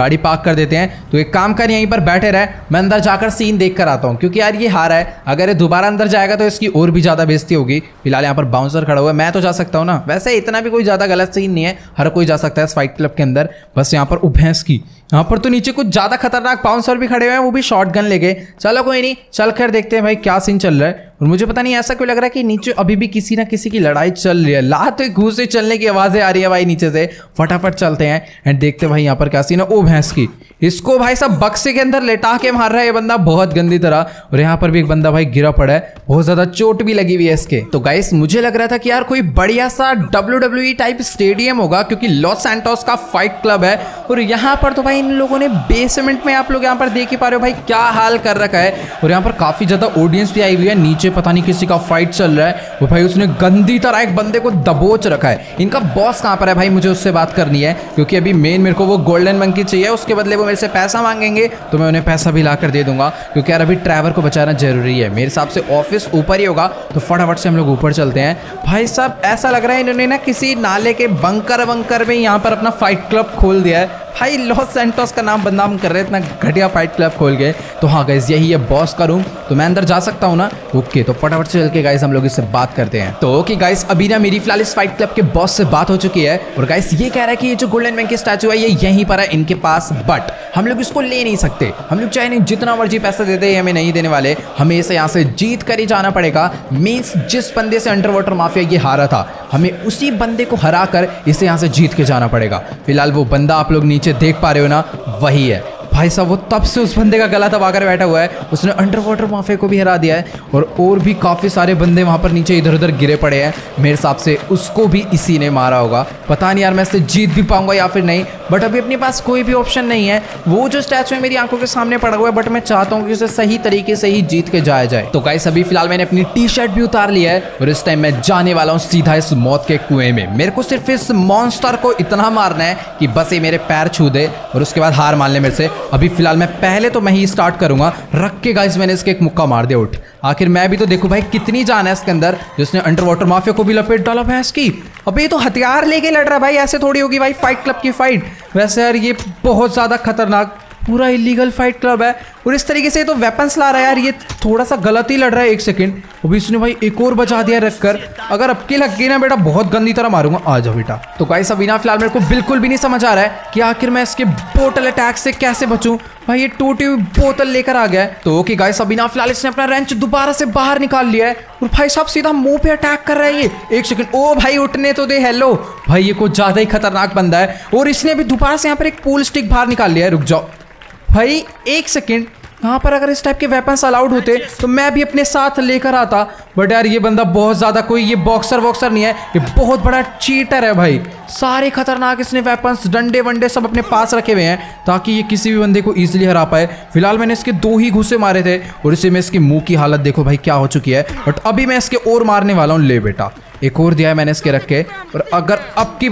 Speaker 1: कर देते हैं। तो एक काम कर, यहीं पर बैठे रहे, मैं अंदर जाकर सीन देख कर आता हूँ, क्योंकि यार ये हारा है, अगर ये दोबारा अंदर जाएगा तो इसकी और भी ज़्यादा बेइज्जती होगी। फिलहाल यहाँ पर बाउंसर खड़ा हुआ है, मैं तो जा सकता हूँ ना, वैसे इतना भी कोई ज़्यादा गलत सीन नहीं है, हर कोई जा सकता है इस फाइट क्लब के अंदर। बस यहाँ पर भैंस की, यहाँ पर तो नीचे कुछ ज़्यादा खतरनाक बाउंसर भी खड़े हुए हैं, वो भी शॉटगन लेके। चलो कोई नहीं, चल कर देखते हैं भाई क्या सीन चल रहा है। और मुझे पता नहीं ऐसा क्यों लग रहा है कि नीचे अभी भी किसी ना किसी की लड़ाई चल रही है। लात घूसे चलने की आवाज़ें आ रही है भाई नीचे से। फटाफट चलते हैं एंड देखते हैं भाई यहाँ पर क्या सीन है। ओ भैंस की, इसको भाई सब बक्से के अंदर लेटा के मार रहा है ये बंदा बहुत गंदी तरह। और यहाँ पर भी एक बंदा भाई गिरा पड़ा है, बहुत ज्यादा चोट भी लगी हुई है इसके। तो गाइस मुझे लग रहा था कि यार कोई बढ़िया सा WWE टाइप स्टेडियम होगा, क्योंकि लॉस सैंटोस का फाइट क्लब है। और यहाँ पर तो भाई इन लोगों ने बेसमेंट में, आप लोग यहाँ पर देख ही पा रहे हो भाई क्या हाल कर रखा है। और यहाँ पर काफी ज्यादा ऑडियंस भी आई हुई है। नीचे पता नहीं किसी का फाइट चल रहा है, वो भाई उसने गंदी तरह एक बंदे को दबोच रखा है। इनका बॉस कहाँ पर है भाई, मुझे उससे बात करनी है, क्योंकि अभी मेन मेरे को वो गोल्डन मंकी चाहिए। उसके बदले वो मेरे से पैसा मांगेंगे तो मैं उन्हें पैसा भी ला कर दे दूंगा, क्योंकि यार अभी ट्रैवर को बचाना जरूरी है। मेरे हिसाब से ऑफिस ऊपर ही होगा, तो फटाफट से हम लोग ऊपर चलते हैं। भाई साहब ऐसा लग रहा है इन्होंने ना किसी नाले के बंकर में यहाँ पर अपना फाइट क्लब खोल दिया है। भाई लॉस सैंटोस का नाम बदनाम कर रहे हैं इतना घटिया फाइट क्लब खोल गए। तो हाँ गाइज यही है बॉस का रूम, तो मैं अंदर जा सकता हूँ ना? ओके, तो फटाफट से चल के गाइज हम लोग इससे बात करते हैं। तो ओके गाइज, अभी ना मेरी फिलहाल इस फाइट क्लब के बॉस से बात हो चुकी है। और गाइज ये कह रहा है कि ये जो गोल्डन मैन की स्टैचू है ये यहीं पर है इनके पास, बट हम लोग इसको ले नहीं सकते। हम लोग चाहे नहीं जितना मर्जी पैसा देते हमें नहीं देने वाले, हमें इसे यहाँ से जीत कर ही जाना पड़ेगा। मीन्स जिस बंदे से अंडर वाटर माफिया ये हारा था, हमें उसी बंदे को हरा कर इसे यहाँ से जीत के जाना पड़ेगा। फिलहाल वो बंदा आप लोग नीचे देख पा रहे हो ना, वही है भाई साहब। वो तब से उस बंदे का गला दबाकर बैठा हुआ है, उसने अंडर वाटर माफिया को भी हरा दिया है। और भी काफ़ी सारे बंदे वहाँ पर नीचे इधर उधर गिरे पड़े हैं। मेरे हिसाब से उसको भी इसी ने मारा होगा। पता नहीं यार मैं इससे जीत भी पाऊंगा या फिर नहीं, बट अभी अपने पास कोई भी ऑप्शन नहीं है। वो जो स्टैचू है मेरी आंखों के सामने पड़ा हुआ है, बट मैं चाहता हूँ कि उसे सही तरीके से ही जीत के जाया जाए। तो गाइस अभी फिलहाल मैंने अपनी टी शर्ट भी उतार लिया है और इस टाइम मैं जाने वाला हूँ सीधा इस मौत के कुएं में। मेरे को सिर्फ इस मॉन्स्टर को इतना मारना है कि बस ये मेरे पैर छू दे और उसके बाद हार मान ले मेरे से। अभी फिलहाल मैं पहले तो मैं ही स्टार्ट करूंगा। रख के गाइस मैंने इसके एक मुक्का मार दिया। उठ, आखिर मैं भी तो देखूं भाई कितनी जान है इसके अंदर, जिसने अंडर वाटर माफिया को भी लपेट डाला भैंस की। अबे ये तो हथियार लेके लड़ रहा है भाई, ऐसे थोड़ी होगी भाई फाइट क्लब की फाइट। वैसे यार ये बहुत ज्यादा खतरनाक पूरा इलीगल फाइट क्लब है, और इस तरीके से तो वेपन्स ला रहा है यार, ये थोड़ा सा गलत ही लड़ रहा है। एक सेकंड, अभी इसने भाई एक और बचा दिया रखकर। अगर अब की लग गई ना बेटा बहुत गंदी तरह मारूंगा। आ जाओ बेटा। तो गाइस अभी ना फिलहाल मेरे को बिल्कुल भी नहीं समझ आ रहा है कि आखिर मैं इसके बोतल अटैक से कैसे बचूं। भाई ये टूटी हुई बोतल लेकर आ गया है। तो ओके गाइस अभी ना फिलहाल इसने अपना रेंच दोबारा से बाहर निकाल लिया है और भाई साहब सीधा मुंह पे अटैक कर रहा है ये। एक सेकंड, ओ भाई उठने तो दे। हेलो भाई, ये कुछ ज्यादा ही खतरनाक बंदा है। और इसने भी दोबारा से यहाँ पर एक पूल स्टिक बाहर निकाल लिया है। रुक जाओ भाई एक सेकंड, यहाँ पर अगर इस टाइप के वेपन्स अलाउड होते तो मैं भी अपने साथ लेकर आता, बट यार ये बंदा बहुत ज़्यादा कोई ये बॉक्सर वॉक्सर नहीं है, ये बहुत बड़ा चीटर है भाई। सारे खतरनाक इसने वेपन्स डंडे वंडे सब अपने पास रखे हुए हैं ताकि ये किसी भी बंदे को ईजिली हरा पाए। फिलहाल मैंने इसके 2 ही घुसे मारे थे और इसे में इसके मुंह की हालत देखो भाई क्या हो चुकी है। बट अभी मैं इसके और मारने वाला हूँ। ले बेटा, एक और दिया है मैंने इसके रख के। और अगर अब की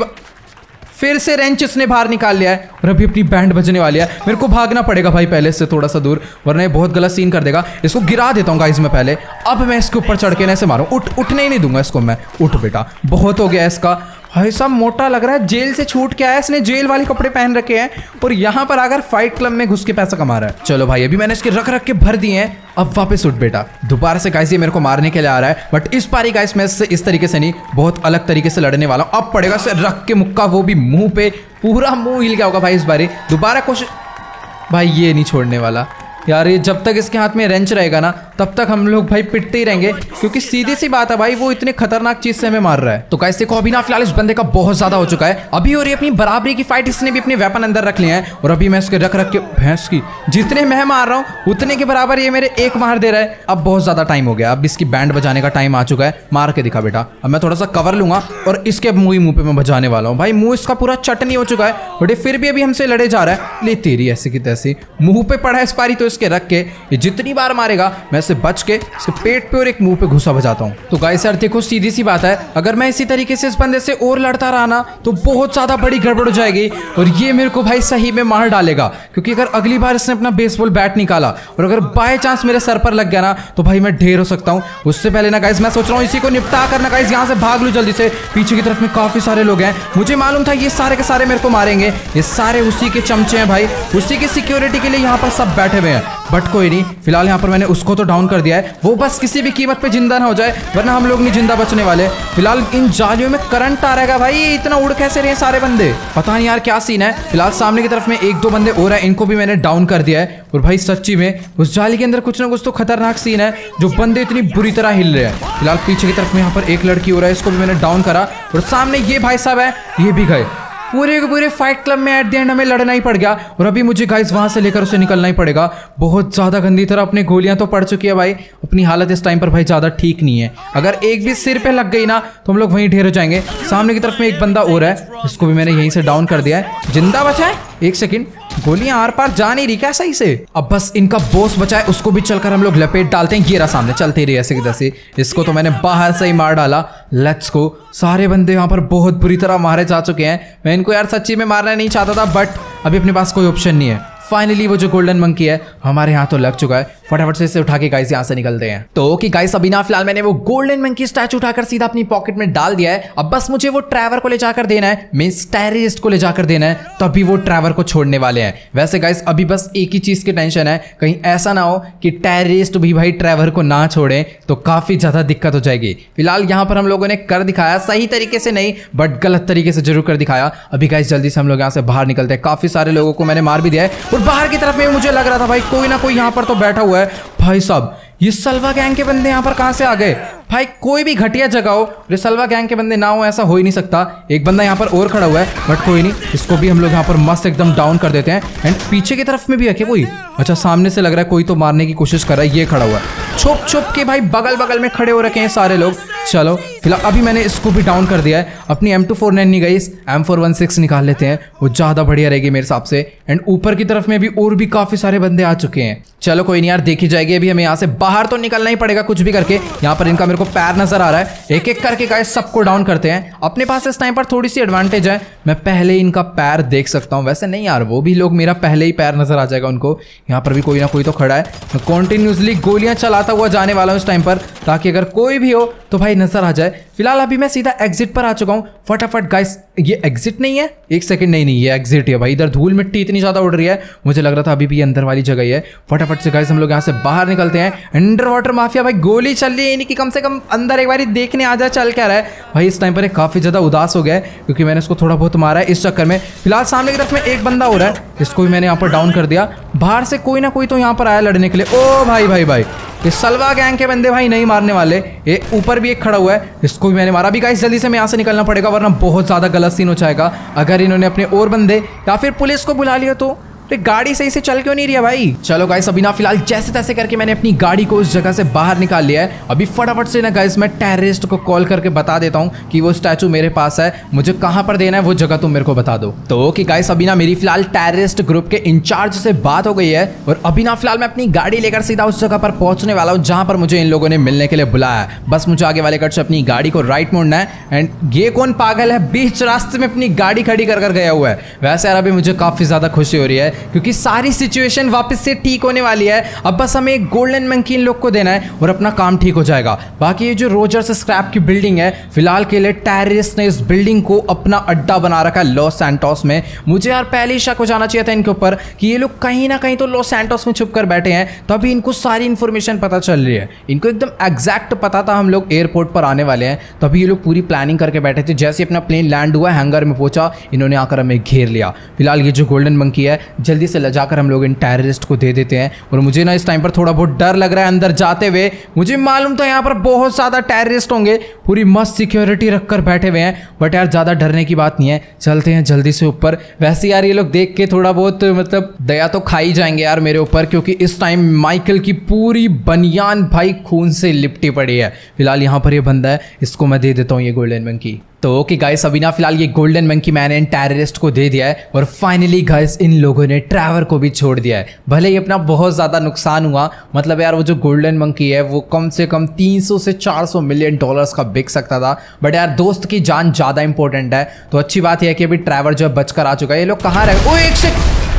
Speaker 1: फिर से रेंच इसने बाहर निकाल लिया है और अभी अपनी बैंड बजने वाली है। मेरे को भागना पड़ेगा भाई पहले से थोड़ा सा दूर, वरना ये बहुत गलत सीन कर देगा। इसको गिरा देता हूँ गाइस मैं पहले। अब मैं इसके ऊपर चढ़ के ऐसे मारूँ। उठने ही नहीं दूंगा इसको मैं। उठ बेटा, बहुत हो गया इसका। भाई साहब मोटा लग रहा है, जेल से छूट के आया, इसने जेल वाले कपड़े पहन रखे हैं और यहाँ पर आकर फाइट क्लब में घुस के पैसा कमा रहा है। चलो भाई अभी मैंने इसके रख के भर दिए हैं, अब वापस उठ बेटा। दोबारा से गाइस ये मेरे को मारने के लिए आ रहा है, बट इस बारी गाइस मैं इससे इस तरीके से नहीं, बहुत अलग तरीके से लड़ने वाला हूँ। अब पड़ेगा से रख के मुक्का, वो भी मुंह पे। पूरा मुंह हिल गया होगा भाई इस बारी। दोबारा कोशिश, भाई ये नहीं छोड़ने वाला यार। ये जब तक इसके हाथ में रेंच रहेगा ना तब तक हम लोग भाई पिटते ही रहेंगे, क्योंकि सीधी सी बात है भाई वो इतने खतरनाक चीज से हमें मार रहा है। तो गाइस देखो अभी ना फिलहाल इस बंदे का बहुत ज्यादा हो चुका है अभी, और ये अपनी बराबरी की फाइट इसने भी अपने वेपन अंदर रख लिए हैं। और अभी मैं इसके रख के भैंस की जितने मैं मार रहा हूँ उतने के बराबर ये मेरे एक मार दे रहा है। अब बहुत ज्यादा टाइम हो गया, अब इसकी बैंड बजाने का टाइम आ चुका है। मार के दिखा बेटा। अब मैं थोड़ा सा कवर लूंगा और इसके मुंह पे मैं बजाने वाला हूँ। भाई मुंह इसका पूरा चटनी हो चुका है, बट फिर भी अभी हमसे लड़े जा रहा है। ले तेरी ऐसी की तैसी मुंह पे पड़ा है इस पारी। तो इसके रख के जितनी बार मारेगा मैं से बच के इसके पेट पे और एक मुंह पे घुसा बजाता हूँ। तो गाइस यार देखो सीधी सी बात है, अगर मैं इसी तरीके से इस बंदे से और लड़ता रहा ना तो बहुत ज्यादा बड़ी गड़बड़ हो जाएगी और ये मेरे को भाई सही में मार डालेगा। क्योंकि अगर अगली बार इसने अपना बेसबॉल बैट निकाला और अगर बाय चांस मेरे सर पर लग गया ना तो भाई मैं ढेर हो सकता हूँ। उससे पहले ना गाइस मैं सोच रहा हूँ इसी को निपटा करना गाइस, यहाँ से भाग लूँ जल्दी से। पीछे की तरफ में काफी सारे लोग हैं, मुझे मालूम था ये सारे के सारे मेरे को मारेंगे। ये सारे उसी के चमचे हैं भाई, उसी की सिक्योरिटी के लिए यहाँ पर सब बैठे हुए हैं। बट कोई नहीं, फिलहाल यहाँ पर मैंने उसको तो डाउन कर दिया है, वो बस किसी भी कीमत पे जिंदा ना हो जाए वरना हम लोग नहीं जिंदा बचने वाले। फिलहाल इन जालियों में करंट आ रहेगा भाई, इतना उड़ कैसे रहे हैं सारे बंदे, पता नहीं यार क्या सीन है। फिलहाल सामने की तरफ में एक दो बंदे और हैं, इनको भी मैंने डाउन कर दिया है। और भाई सच्ची में उस जाली के अंदर कुछ ना कुछ तो खतरनाक सीन है, जो बंदे इतनी बुरी तरह हिल रहे हैं। फिलहाल पीछे की तरफ में यहाँ पर एक लड़की हो रहा है, इसको भी मैंने डाउन करा। और सामने ये भाई साहब है, ये भी गए। पूरे के पूरे फाइट क्लब में एट द एंड हमें लड़ना ही पड़ गया और अभी मुझे गाइस वहां से लेकर उसे निकलना ही पड़ेगा। बहुत ज्यादा गंदी तरह अपनी गोलियां तो पड़ चुकी है भाई, अपनी हालत इस टाइम पर भाई ज्यादा ठीक नहीं है। अगर एक भी सिर पे लग गई ना तो हम लोग वहीं ढेर हो जाएंगे। सामने की तरफ में एक बंदा और है, इसको भी मैंने यहीं से डाउन कर दिया है। जिंदा बचा है, एक सेकंड, गोलियां आर पार जा नहीं रही क्या सही से। अब बस इनका बॉस बचा है, उसको भी चलकर हम लोग लपेट डालते हैं। ये रहा सामने, चलते ही रही ऐसे की तैसे। इसको तो मैंने बाहर से ही मार डाला। Let's go. सारे बंदे यहाँ पर बहुत बुरी तरह मारे जा चुके हैं। मैं इनको यार सच्ची में मारना नहीं चाहता था बट अभी अपने पास कोई ऑप्शन नहीं है। फाइनली वो जो गोल्डन मंकी है हमारे यहाँ तो लग चुका है। फटाफट से इसे उठा के गाइस यहाँ से निकलते हैं। तो ओके गाइस, अभी ना फिलहाल मैंने वो गोल्डन मंकी स्टैचू उठाकर सीधा अपनी पॉकेट में डाल दिया है। अब बस मुझे वो ट्रैवर को ले जाकर देना है, मींस टेररिस्ट को ले जाकर देना है, तभी वो ट्रैवर को छोड़ने वाले हैं। वैसे गाइस अभी बस एक ही चीज की टेंशन है, कहीं ऐसा ना हो कि टेररिस्ट भी भाई ट्रैवर को ना छोड़े तो काफी ज्यादा दिक्कत हो जाएगी। फिलहाल यहाँ पर हम लोगों ने कर दिखाया, सही तरीके से नहीं बट गलत तरीके से जरूर कर दिखाया। अभी गाइस जल्दी से हम लोग यहाँ से बाहर निकलते हैं। काफी सारे लोगों को मैंने मार भी दिया है और बाहर की तरफ में मुझे लग रहा था भाई कोई ना कोई यहाँ पर तो बैठा हुआ है। भाई साहब ये सलवा गैंग के बंदे यहाँ पर कहाँ से आ गए भाई? कोई भी घटिया जगह हो, ये सलवा गैंग के बंदे ना हो ऐसा हो ही नहीं सकता। एक बंदा यहाँ पर और खड़ा हुआ है बट कोई नहीं, इसको भी हम लोग यहाँ पर मस्त एकदम डाउन कर देते हैं। एंड पीछे की तरफ में भी है क्या कोई? अच्छा सामने से लग रहा है कोई तो मारने की कोशिश कर रहा है। ये खड़ा हुआ है, छुप छुप के भाई बगल बगल में खड़े हो रखे हैं सारे लोग। चलो फिलहाल अभी मैंने इसको भी डाउन कर दिया है। अपनी M249 नहीं गई, M416 निकाल लेते हैं, वो ज्यादा बढ़िया रहेगी मेरे हिसाब से। एंड ऊपर की तरफ में भी और भी काफी सारे बंदे आ चुके हैं। चलो कोई नहीं यार, देखी जाएगी। अभी हमें यहाँ से बाहर तो निकलना ही पड़ेगा कुछ भी करके। यहाँ पर इनका मेरे को पैर नजर आ रहा है, एक एक करके गाइस सबको डाउन करते हैं। अपने पास इस टाइम पर थोड़ी सी एडवांटेज है, मैं पहले इनका पैर देख सकता हूँ। वैसे नहीं यार, वो भी लोग मेरा पहले ही पैर नजर आ जाएगा उनको। यहाँ पर भी कोई ना कोई तो खड़ा है। मैं कॉन्टिन्यूसली गोलियां चलाता हुआ जाने वाला हूँ इस टाइम पर, ताकि अगर कोई भी हो तो भाई नजर आ जाए। फिलहाल अभी मैं सीधा एग्जिट पर आ चुका हूँ। फटाफट गाइस, ये एग्जिट नहीं है, एक सेकंड, नहीं ये एग्जिट है भाई। इधर धूल मिट्टी इतनी ज्यादा उड़ रही है, मुझे लग रहा था अभी भी अंदर वाली जगह ही है। फटाफट से गाइस हम लोग यहाँ से बाहर निकलते हैं। अंडर वाटर माफिया भाई गोली चल रही है इनकी, कम से कम अंदर एक बार देखने आ जाए चल क्या रहा है भाई। इस टाइम पर काफी ज्यादा उदास हो गया है क्योंकि मैंने इसको थोड़ा बहुत मारा है इस चक्कर में। फिलहाल सामने की तरफ में एक बंदा हो रहा है, इसको भी मैंने यहाँ पर डाउन कर दिया। बाहर से कोई ना कोई तो यहाँ पर आया लड़ने के लिए। ओ भाई भाई भाई, ये सलवा गैंग के बंदे भाई नहीं मारने वाले। ये ऊपर भी एक खड़ा हुआ है, इसको भी मैंने मारा। अभी गाइस जल्दी से मैं यहाँ से निकलना पड़ेगा वरना बहुत ज्यादा गलत सीन हो जाएगा। अगर इन्होंने अपने और बंदे या फिर पुलिस को बुला लिया तो गाड़ी सही से चल क्यों नहीं रही है भाई। चलो गाइस अभी ना फिलहाल जैसे तैसे करके मैंने अपनी गाड़ी को उस जगह से बाहर निकाल लिया है। अभी फटाफट से ना गाइस मैं टेररिस्ट को कॉल करके बता देता हूँ कि वो स्टैचू मेरे पास है, मुझे कहाँ पर देना है वो जगह तुम मेरे को बता दो। तो ओके गाइस, अभी ना मेरी फिलहाल टेररिस्ट ग्रुप के इंचार्ज से बात हो गई है और अभी ना फिलहाल मैं अपनी गाड़ी लेकर सीधा उस जगह पर पहुंचने वाला हूँ जहां पर मुझे इन लोगों ने मिलने के लिए बुलाया है। बस मुझे आगे वाले कट से अपनी गाड़ी को राइट मोड़ना है। एंड ये कौन पागल है बीच रास्ते में अपनी गाड़ी खड़ी कर गया हुआ है। वैसे यार अभी मुझे काफी ज्यादा खुशी हो रही है क्योंकि सारी सिचुएशन वापस से ठीक होने वाली है। अब बस हमें एक गोल्डन मंकी इन लोग को देना है और अपना काम ठीक हो जाएगा। बाकी ये जो रोजर्स स्क्रैप की बिल्डिंग है, फिलहाल के लिए टेररिस्ट ने इस बिल्डिंग को अपना अड्डा बना रखा है लॉस सैंटोस में। मुझे यार पहले ही शक हो जाना चाहिए था इनके ऊपर कि ये लोग कहीं ना कहीं तो लॉस सैंटोस में छुप कर बैठे हैं, तभी इनको सारी इंफॉर्मेशन पता चल रही है। इनको एकदम एग्जैक्ट पता था हम लोग एयरपोर्ट पर आने वाले हैं, तभी ये लोग पूरी प्लानिंग करके बैठे थे। जैसे अपना प्लेन लैंड हुआ, हैंगर में पहुंचा, इन्होंने आकर हमें घेर लिया। फिलहाल ये जो गोल्डन मंकी है जल्दी से ले जाकर हम लोग इन टेररिस्ट को दे देते हैं। और मुझे ना इस टाइम पर थोड़ा बहुत डर लग रहा है अंदर जाते हुए। मुझे मालूम था यहाँ पर बहुत ज्यादा टेररिस्ट होंगे, पूरी मस्त सिक्योरिटी रखकर बैठे हुए हैं, बट यार ज्यादा डरने की बात नहीं है। चलते हैं जल्दी से ऊपर। वैसे यार ये लोग देख के थोड़ा बहुत मतलब दया तो खा ही जाएंगे यार मेरे ऊपर, क्योंकि इस टाइम माइकल की पूरी बनियान भाई खून से लिपटी पड़ी है। फिलहाल यहाँ पर ये बंदा है, इसको मैं दे देता हूँ ये गोल्डन मंकी। तो ओके गाइस, अभी ना फिलहाल ये गोल्डन मंकी मैन इन टेररिस्ट को दे दिया है और फाइनली गाइस इन लोगों ने ट्रैवर को भी छोड़ दिया है। भले ही अपना बहुत ज़्यादा नुकसान हुआ, मतलब यार वो जो गोल्डन मंकी है वो कम से कम 300 से 400 मिलियन डॉलर्स का बिक सकता था, बट यार दोस्त की जान ज़्यादा इंपॉर्टेंट है। तो अच्छी बात यह है कि अभी ट्रैवर जो है बचकर आ चुका है। ये लोग कहाँ रहे? ओ एक से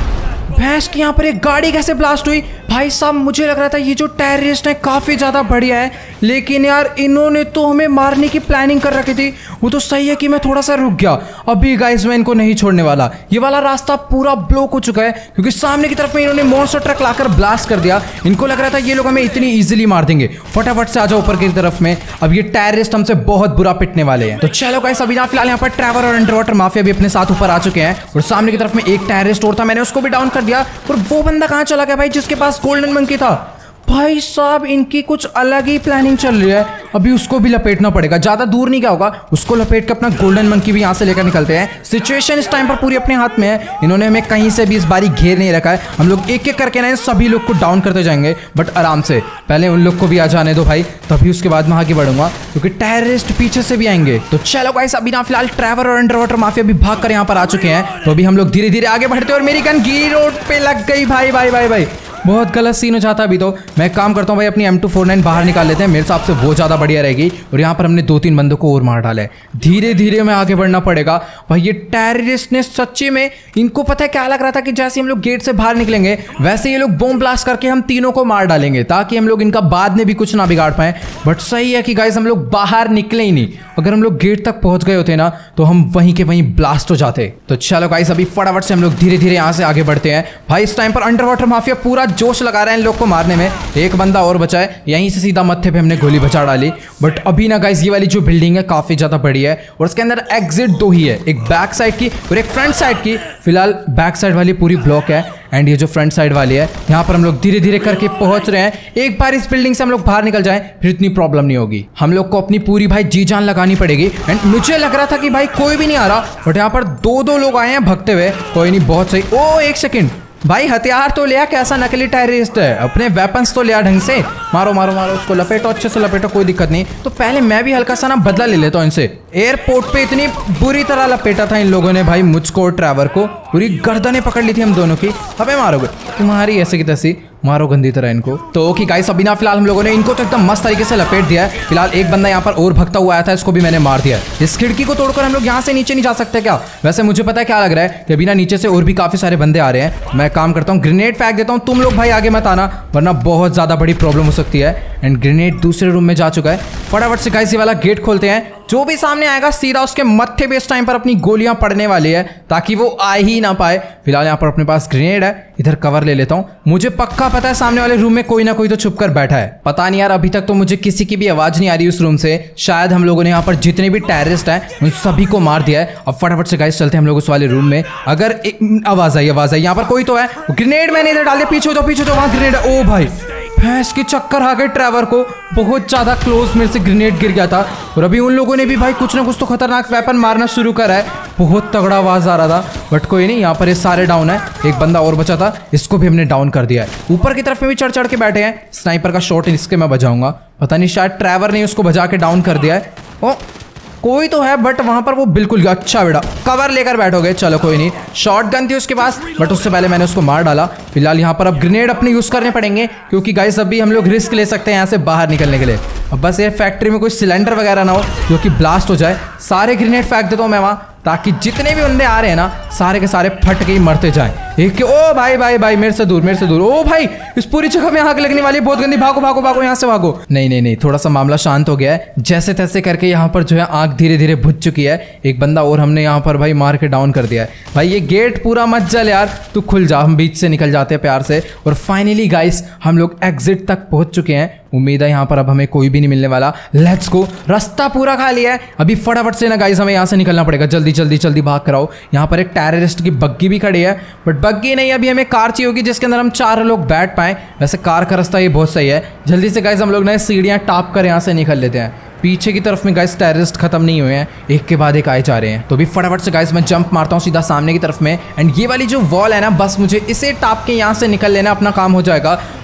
Speaker 1: भैंस की यहाँ पर एक गाड़ी कैसे ब्लास्ट हुई? भाई साहब मुझे लग रहा था ये जो टेररिस्ट है काफ़ी ज़्यादा बढ़िया है, लेकिन यार इन्होंने तो हमें मारने की प्लानिंग कर रखी थी। वो तो सही है कि मैं थोड़ा सा रुक गया। अभी गाइस मैं इनको नहीं छोड़ने वाला। ये वाला रास्ता पूरा ब्लॉक हो चुका है क्योंकि सामने की तरफ में इन्होंने मॉन्स्टर ट्रक लाकर ब्लास्ट कर दिया। इनको लग रहा था ये लोग हमें इतनी ईजिली मार देंगे। फटाफट से आ जाओ ऊपर की तरफ में। अब ये टेररिस्ट हमसे बहुत बुरा पिटने वाले हैं। तो चलो गाइस, अभी ना फिलहाल यहाँ पर ट्रैवर और अंडरवाटर माफिया भी अपने साथ ऊपर आ चुके हैं और सामने की तरफ में एक टेररिस्ट और था, मैंने उसको भी डाउन कर दिया। और वो बंदा कहाँ चला गया भाई जिसके पास गोल्डन मंकी था? भाई साहब इनकी कुछ अलग ही प्लानिंग चल रही है। अभी उसको भी लपेटना पड़ेगा, ज्यादा दूर नहीं क्या होगा, उसको लपेट के अपना गोल्डन मंकी भी यहाँ से लेकर निकलते हैं। सिचुएशन इस टाइम पर पूरी अपने हाथ में है। इन्होंने हमें कहीं से भी इस बारी घेर नहीं रखा है। हम लोग एक एक करके ना सभी लोग को डाउन करते जाएंगे, बट आराम से। पहले उन लोग को भी आ जाने दो भाई, तभी उसके बाद मैं आगे बढ़ूंगा क्योंकि टेररिस्ट पीछे से भी आएंगे। तो चलो गाइस, अभी ना फिलहाल ट्रैवर और अंडरवाटर माफिया भी भाग कर यहाँ पर आ चुके हैं। तो अभी हम लोग धीरे धीरे आगे बढ़ते हैं और मेरी गन गी रोड पे लग गई। भाई भाई भाई भाई बहुत गलत सीन हो जाता अभी। तो मैं काम करता हूँ भाई, अपनी M249 बाहर निकाल लेते हैं, मेरे हिसाब से वो ज़्यादा बढ़िया रहेगी। और यहाँ पर हमने 2-3 बंदों को और मार डाला है। धीरे धीरे में आगे बढ़ना पड़ेगा भाई। ये टेररिस्ट ने सच्ची में, इनको पता है क्या लग रहा था कि जैसे हम लोग गेट से बाहर निकलेंगे वैसे ये लोग बॉम्ब ब्लास्ट करके हम तीनों को मार डालेंगे ताकि हम लोग इनका बाद में भी कुछ ना बिगाड़ पाए। बट सही है कि गाइस हम लोग बाहर निकले ही नहीं। अगर हम लोग गेट तक पहुंच गए होते ना तो हम वहीं के वहीं ब्लास्ट हो जाते। तो चलो गाइस, अभी फटाफट से हम लोग धीरे धीरे यहाँ से आगे बढ़ते हैं। भाई इस टाइम पर अंडरवाटर माफिया पूरा जोश लगा रहे हैं लोग को मारने में। एक बंदा और बचा है, यहीं से सीधा मत्थे पे हमने गोली बचा डाली। बट अभी ना गाइस ये वाली जो बिल्डिंग है काफी ज्यादा बड़ी है और उसके अंदर एग्जिट 2 ही है, एक बैक साइड की और एक फ्रंट साइड की। फिलहाल बैक साइड वाली पूरी ब्लॉक है एंड ये जो फ्रंट साइड वाली है यहाँ पर हम लोग धीरे धीरे करके पहुंच रहे हैं। एक बार इस बिल्डिंग से हम लोग बाहर निकल जाएं फिर इतनी प्रॉब्लम नहीं होगी। हम लोग को अपनी पूरी भाई जी जान लगानी पड़ेगी। एंड मुझे लग रहा था कि भाई कोई भी नहीं आ रहा, बट यहाँ पर 2 लोग आए हैं भगते हुए। कोई नहीं, बहुत सही। ओ एक सेकेंड भाई, हथियार तो लिया, कैसा नकली टेररिस्ट है, अपने वेपन्स तो लिया ढंग से। मारो मारो मारो, उसको लपेटो, अच्छे से लपेटो, कोई दिक्कत नहीं। तो पहले मैं भी हल्का सा ना बदला ले लेता हूँ इनसे। एयरपोर्ट पे इतनी बुरी तरह लपेटा था इन लोगों ने भाई मुझको और ट्रैवर को, पूरी गर्दनें पकड़ ली थी हम दोनों की। अबे मारोगे तुम्हारी ऐसे की तैसी, मारो गंदी तरह इनको। तो ओके गाइस, अभी ना फिलहाल हम लोगों ने इनको तो एकदम मस्त तरीके से लपेट दिया है। फिलहाल एक बंदा यहाँ पर और भगता हुआ आया था, इसको भी मैंने मार दिया। इस खिड़की को तोड़कर हम लोग यहाँ से नीचे नहीं जा सकते क्या? वैसे मुझे पता है क्या लग रहा है कि अभी ना नीचे से और भी काफी सारे बंदे आ रहे हैं। मैं काम करता हूँ, ग्रेनेड फेंक देता हूँ। तुम लोग भाई आगे मत आना वरना बहुत ज्यादा बड़ी प्रॉब्लम हो सकती है। एंड ग्रेनेड दूसरे रूम में जा चुका है। फटाफट से गाइस ये वाला गेट खोलते हैं। जो भी सामने आएगा सीधा उसके मत्थे पे इस टाइम पर अपनी गोलियां पड़ने वाली है ताकि वो आ ही ना पाए। फिलहाल यहाँ पर अपने पास ग्रेनेड है, इधर कवर ले लेता हूँ। मुझे पक्का पता है सामने वाले रूम में कोई ना कोई तो छुप कर बैठा है। पता नहीं यार, अभी तक तो मुझे किसी की भी आवाज नहीं आ रही उस रूम से। शायद हम लोगों ने यहाँ पर जितने भी टेररिस्ट हैं उन सभी को मार दिया है। अब फटाफट से गाइस चलते हैं हम लोग उस वाले रूम में। अगर आवाज आई यहाँ पर कोई तो है। ग्रेनेड मैंने इधर डाल दिया, पीछे तो वहां ग्रेनेड है। ओ भाई भैंस की चक्कर आ गए ट्रैवर को, बहुत ज्यादा क्लोज मेरे से ग्रेनेड गिर गया था। और अभी उन लोगों ने भी भाई कुछ ना कुछ तो खतरनाक वेपन मारना शुरू करा है। बहुत तगड़ा आवाज आ रहा था, बट कोई नहीं, यहाँ पर ये सारे डाउन है। एक बंदा और बचा था, इसको भी हमने डाउन कर दिया है। ऊपर की तरफ में भी चढ़ चढ़ के बैठे हैं। स्नाइपर का शॉट इसके मैं बजाऊंगा, पता नहीं शायद ट्रैवर ने उसको बजा के डाउन कर दिया है। ओ कोई तो है, बट वहां पर वो बिल्कुल अच्छा बेटा कवर लेकर बैठोगे। चलो कोई नहीं, शॉट गन थी उसके पास, बट उससे पहले मैंने उसको मार डाला। फिलहाल यहाँ पर अब ग्रेनेड अपने यूज करने पड़ेंगे क्योंकि गाइस अभी हम लोग रिस्क ले सकते हैं यहाँ से बाहर निकलने के लिए। अब बस ये फैक्ट्री में कोई सिलेंडर वगैरह ना हो जो कि ब्लास्ट हो जाए। सारे ग्रेनेड फेंक देता हूँ मैं वहाँ ताकि जितने भी बंदे आ रहे हैं ना सारे के सारे फट के ही मरते जाएं। एक ओ भाई भाई भाई मेरे से दूर। ओ भाई इस पूरी जगह में आग लगने वाली है, बहुत गंदी। भागो भागो भागो यहाँ से भागो। नहीं, थोड़ा सा मामला शांत हो गया है। जैसे तैसे करके यहाँ पर जो है आग धीरे धीरे बुझ चुकी है। एक बंदा और हमने यहाँ पर भाई मार के डाउन कर दिया है। भाई ये गेट पूरा मत जल यार, तू खुल जा, हम बीच से निकल जाते हैं प्यार से। और फाइनली गाइस हम लोग एग्जिट तक पहुंच चुके हैं। उम्मीद है यहाँ पर अब हमें कोई भी नहीं मिलने वाला। लेट्स गो, रास्ता पूरा खाली है। अभी फटाफट से ना गाइस हमें यहाँ से निकलना पड़ेगा। जल्दी भाग कर आओ। यहाँ पर एक टेररिस्ट की बग्गी भी खड़ी है, बट बग्गी नहीं, अभी हमें कार चाहिए होगी जिसके अंदर हम 4 लोग बैठ पाए। वैसे कार का रास्ता ये बहुत सही है। जल्दी से गाइस हम लोग ना सीढ़ियाँ टाप कर यहाँ से निकल लेते हैं। पीछे की तरफ में गाइस टेररिस्ट खत्म नहीं हुए हैं, एक के बाद एक आए जा रहे हैं। तो भी फटाफट से गाइस मैं जंप मारता हूँ सीधा सामने की तरफ में। एंड ये वाली जो वॉल है ना, बस मुझे इसे टाप के यहाँ से निकल लेना, अपना काम हो जाएगा।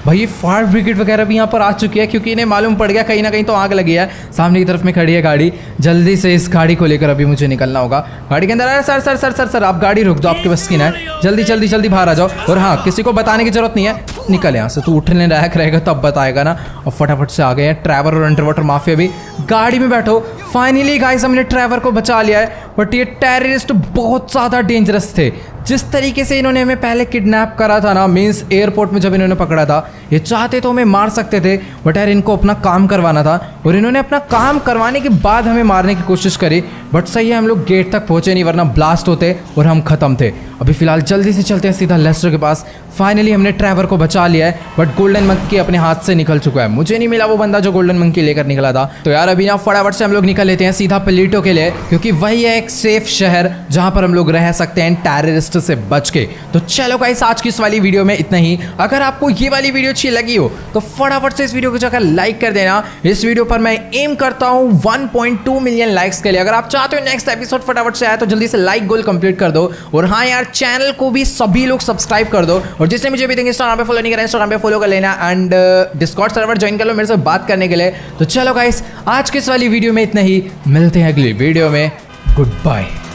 Speaker 1: भाई ये फायर ब्रिगेड वगैरह भी यहाँ पर आ चुकी है, क्योंकि इन्हें मालूम पड़ गया कहीं ना कहीं तो आग लगी है। सामने की तरफ में खड़ी है गाड़ी, जल्दी से इस गाड़ी को लेकर अभी मुझे निकलना होगा। गाड़ी के अंदर अरे sir sir sir sir sir आप गाड़ी रोक दो, आपके बस की ना है, जल्दी जल्दी जल्दी बाहर आ जाओ। और हाँ, किसी को बताने की जरूरत नहीं है, निकल यहाँ से, तू उठने लायक रहेगा तब बताएगा ना। और फटाफट से आ गए हैं ट्रैवर और अंडर वाटर माफिया भी। गाड़ी में बैठो। फाइनली गाइस हमने ट्रैवर को बचा लिया है, बट ये टेररिस्ट बहुत ज़्यादा डेंजरस थे। जिस तरीके से इन्होंने हमें पहले किडनैप करा था ना, मीन्स एयरपोर्ट में जब इन्होंने पकड़ा था, ये चाहते तो हमें मार सकते थे, बट यार इनको अपना काम करवाना था और इन्होंने अपना काम करवाने के बाद हमें मारने की कोशिश करी। बट सही है हम लोग गेट तक पहुंचे नहीं, वरना ब्लास्ट होते और हम खत्म थे। अभी फिलहाल जल्दी से चलते हैं सीधा लेस्टर के पास। फाइनली हमने ट्रैवर को बचा लिया है, बट गोल्डन मंकी अपने हाथ से निकल चुका है। मुझे नहीं मिला वो बंदा जो गोल्डन मंकी लेकर निकला था। तो यार अभी ना फटाफट से हम लोग निकल लेते हैं सीधा पलीटो के लिए, क्योंकि वही है एक सेफ शहर जहां पर हम लोग रह सकते हैं टेररिस्ट से बच के। तो चलो गाइस आज की इस वाली वीडियो में इतना ही। अगर आपको ये वाली वीडियो अच्छी लगी हो तो फटाफट से इस वीडियो को जाकर लाइक कर देना। इस वीडियो पर मैं एम करता हूं 1.2 मिलियन लाइक्स के लिए। अगर आप चाहते हो नेक्स्ट एपिसोड फटाफट से आए तो जल्दी से लाइक गोल कंप्लीट कर दो। और हाँ यार, चैनल को भी सभी लोग सब्सक्राइब कर दो। और जिसने मुझे भी इंस्टाग्राम पे फॉलो नहीं करा, इंस्टाग्राम पे फॉलो कर लेना एंड डिस्कॉर्ड सर्वर ज्वाइन कर लो मेरे से बात करने के लिए। तो चलो गाइस आज की इस वाली वीडियो में इतना ही, मिलते हैं अगली वीडियो में। Good bye.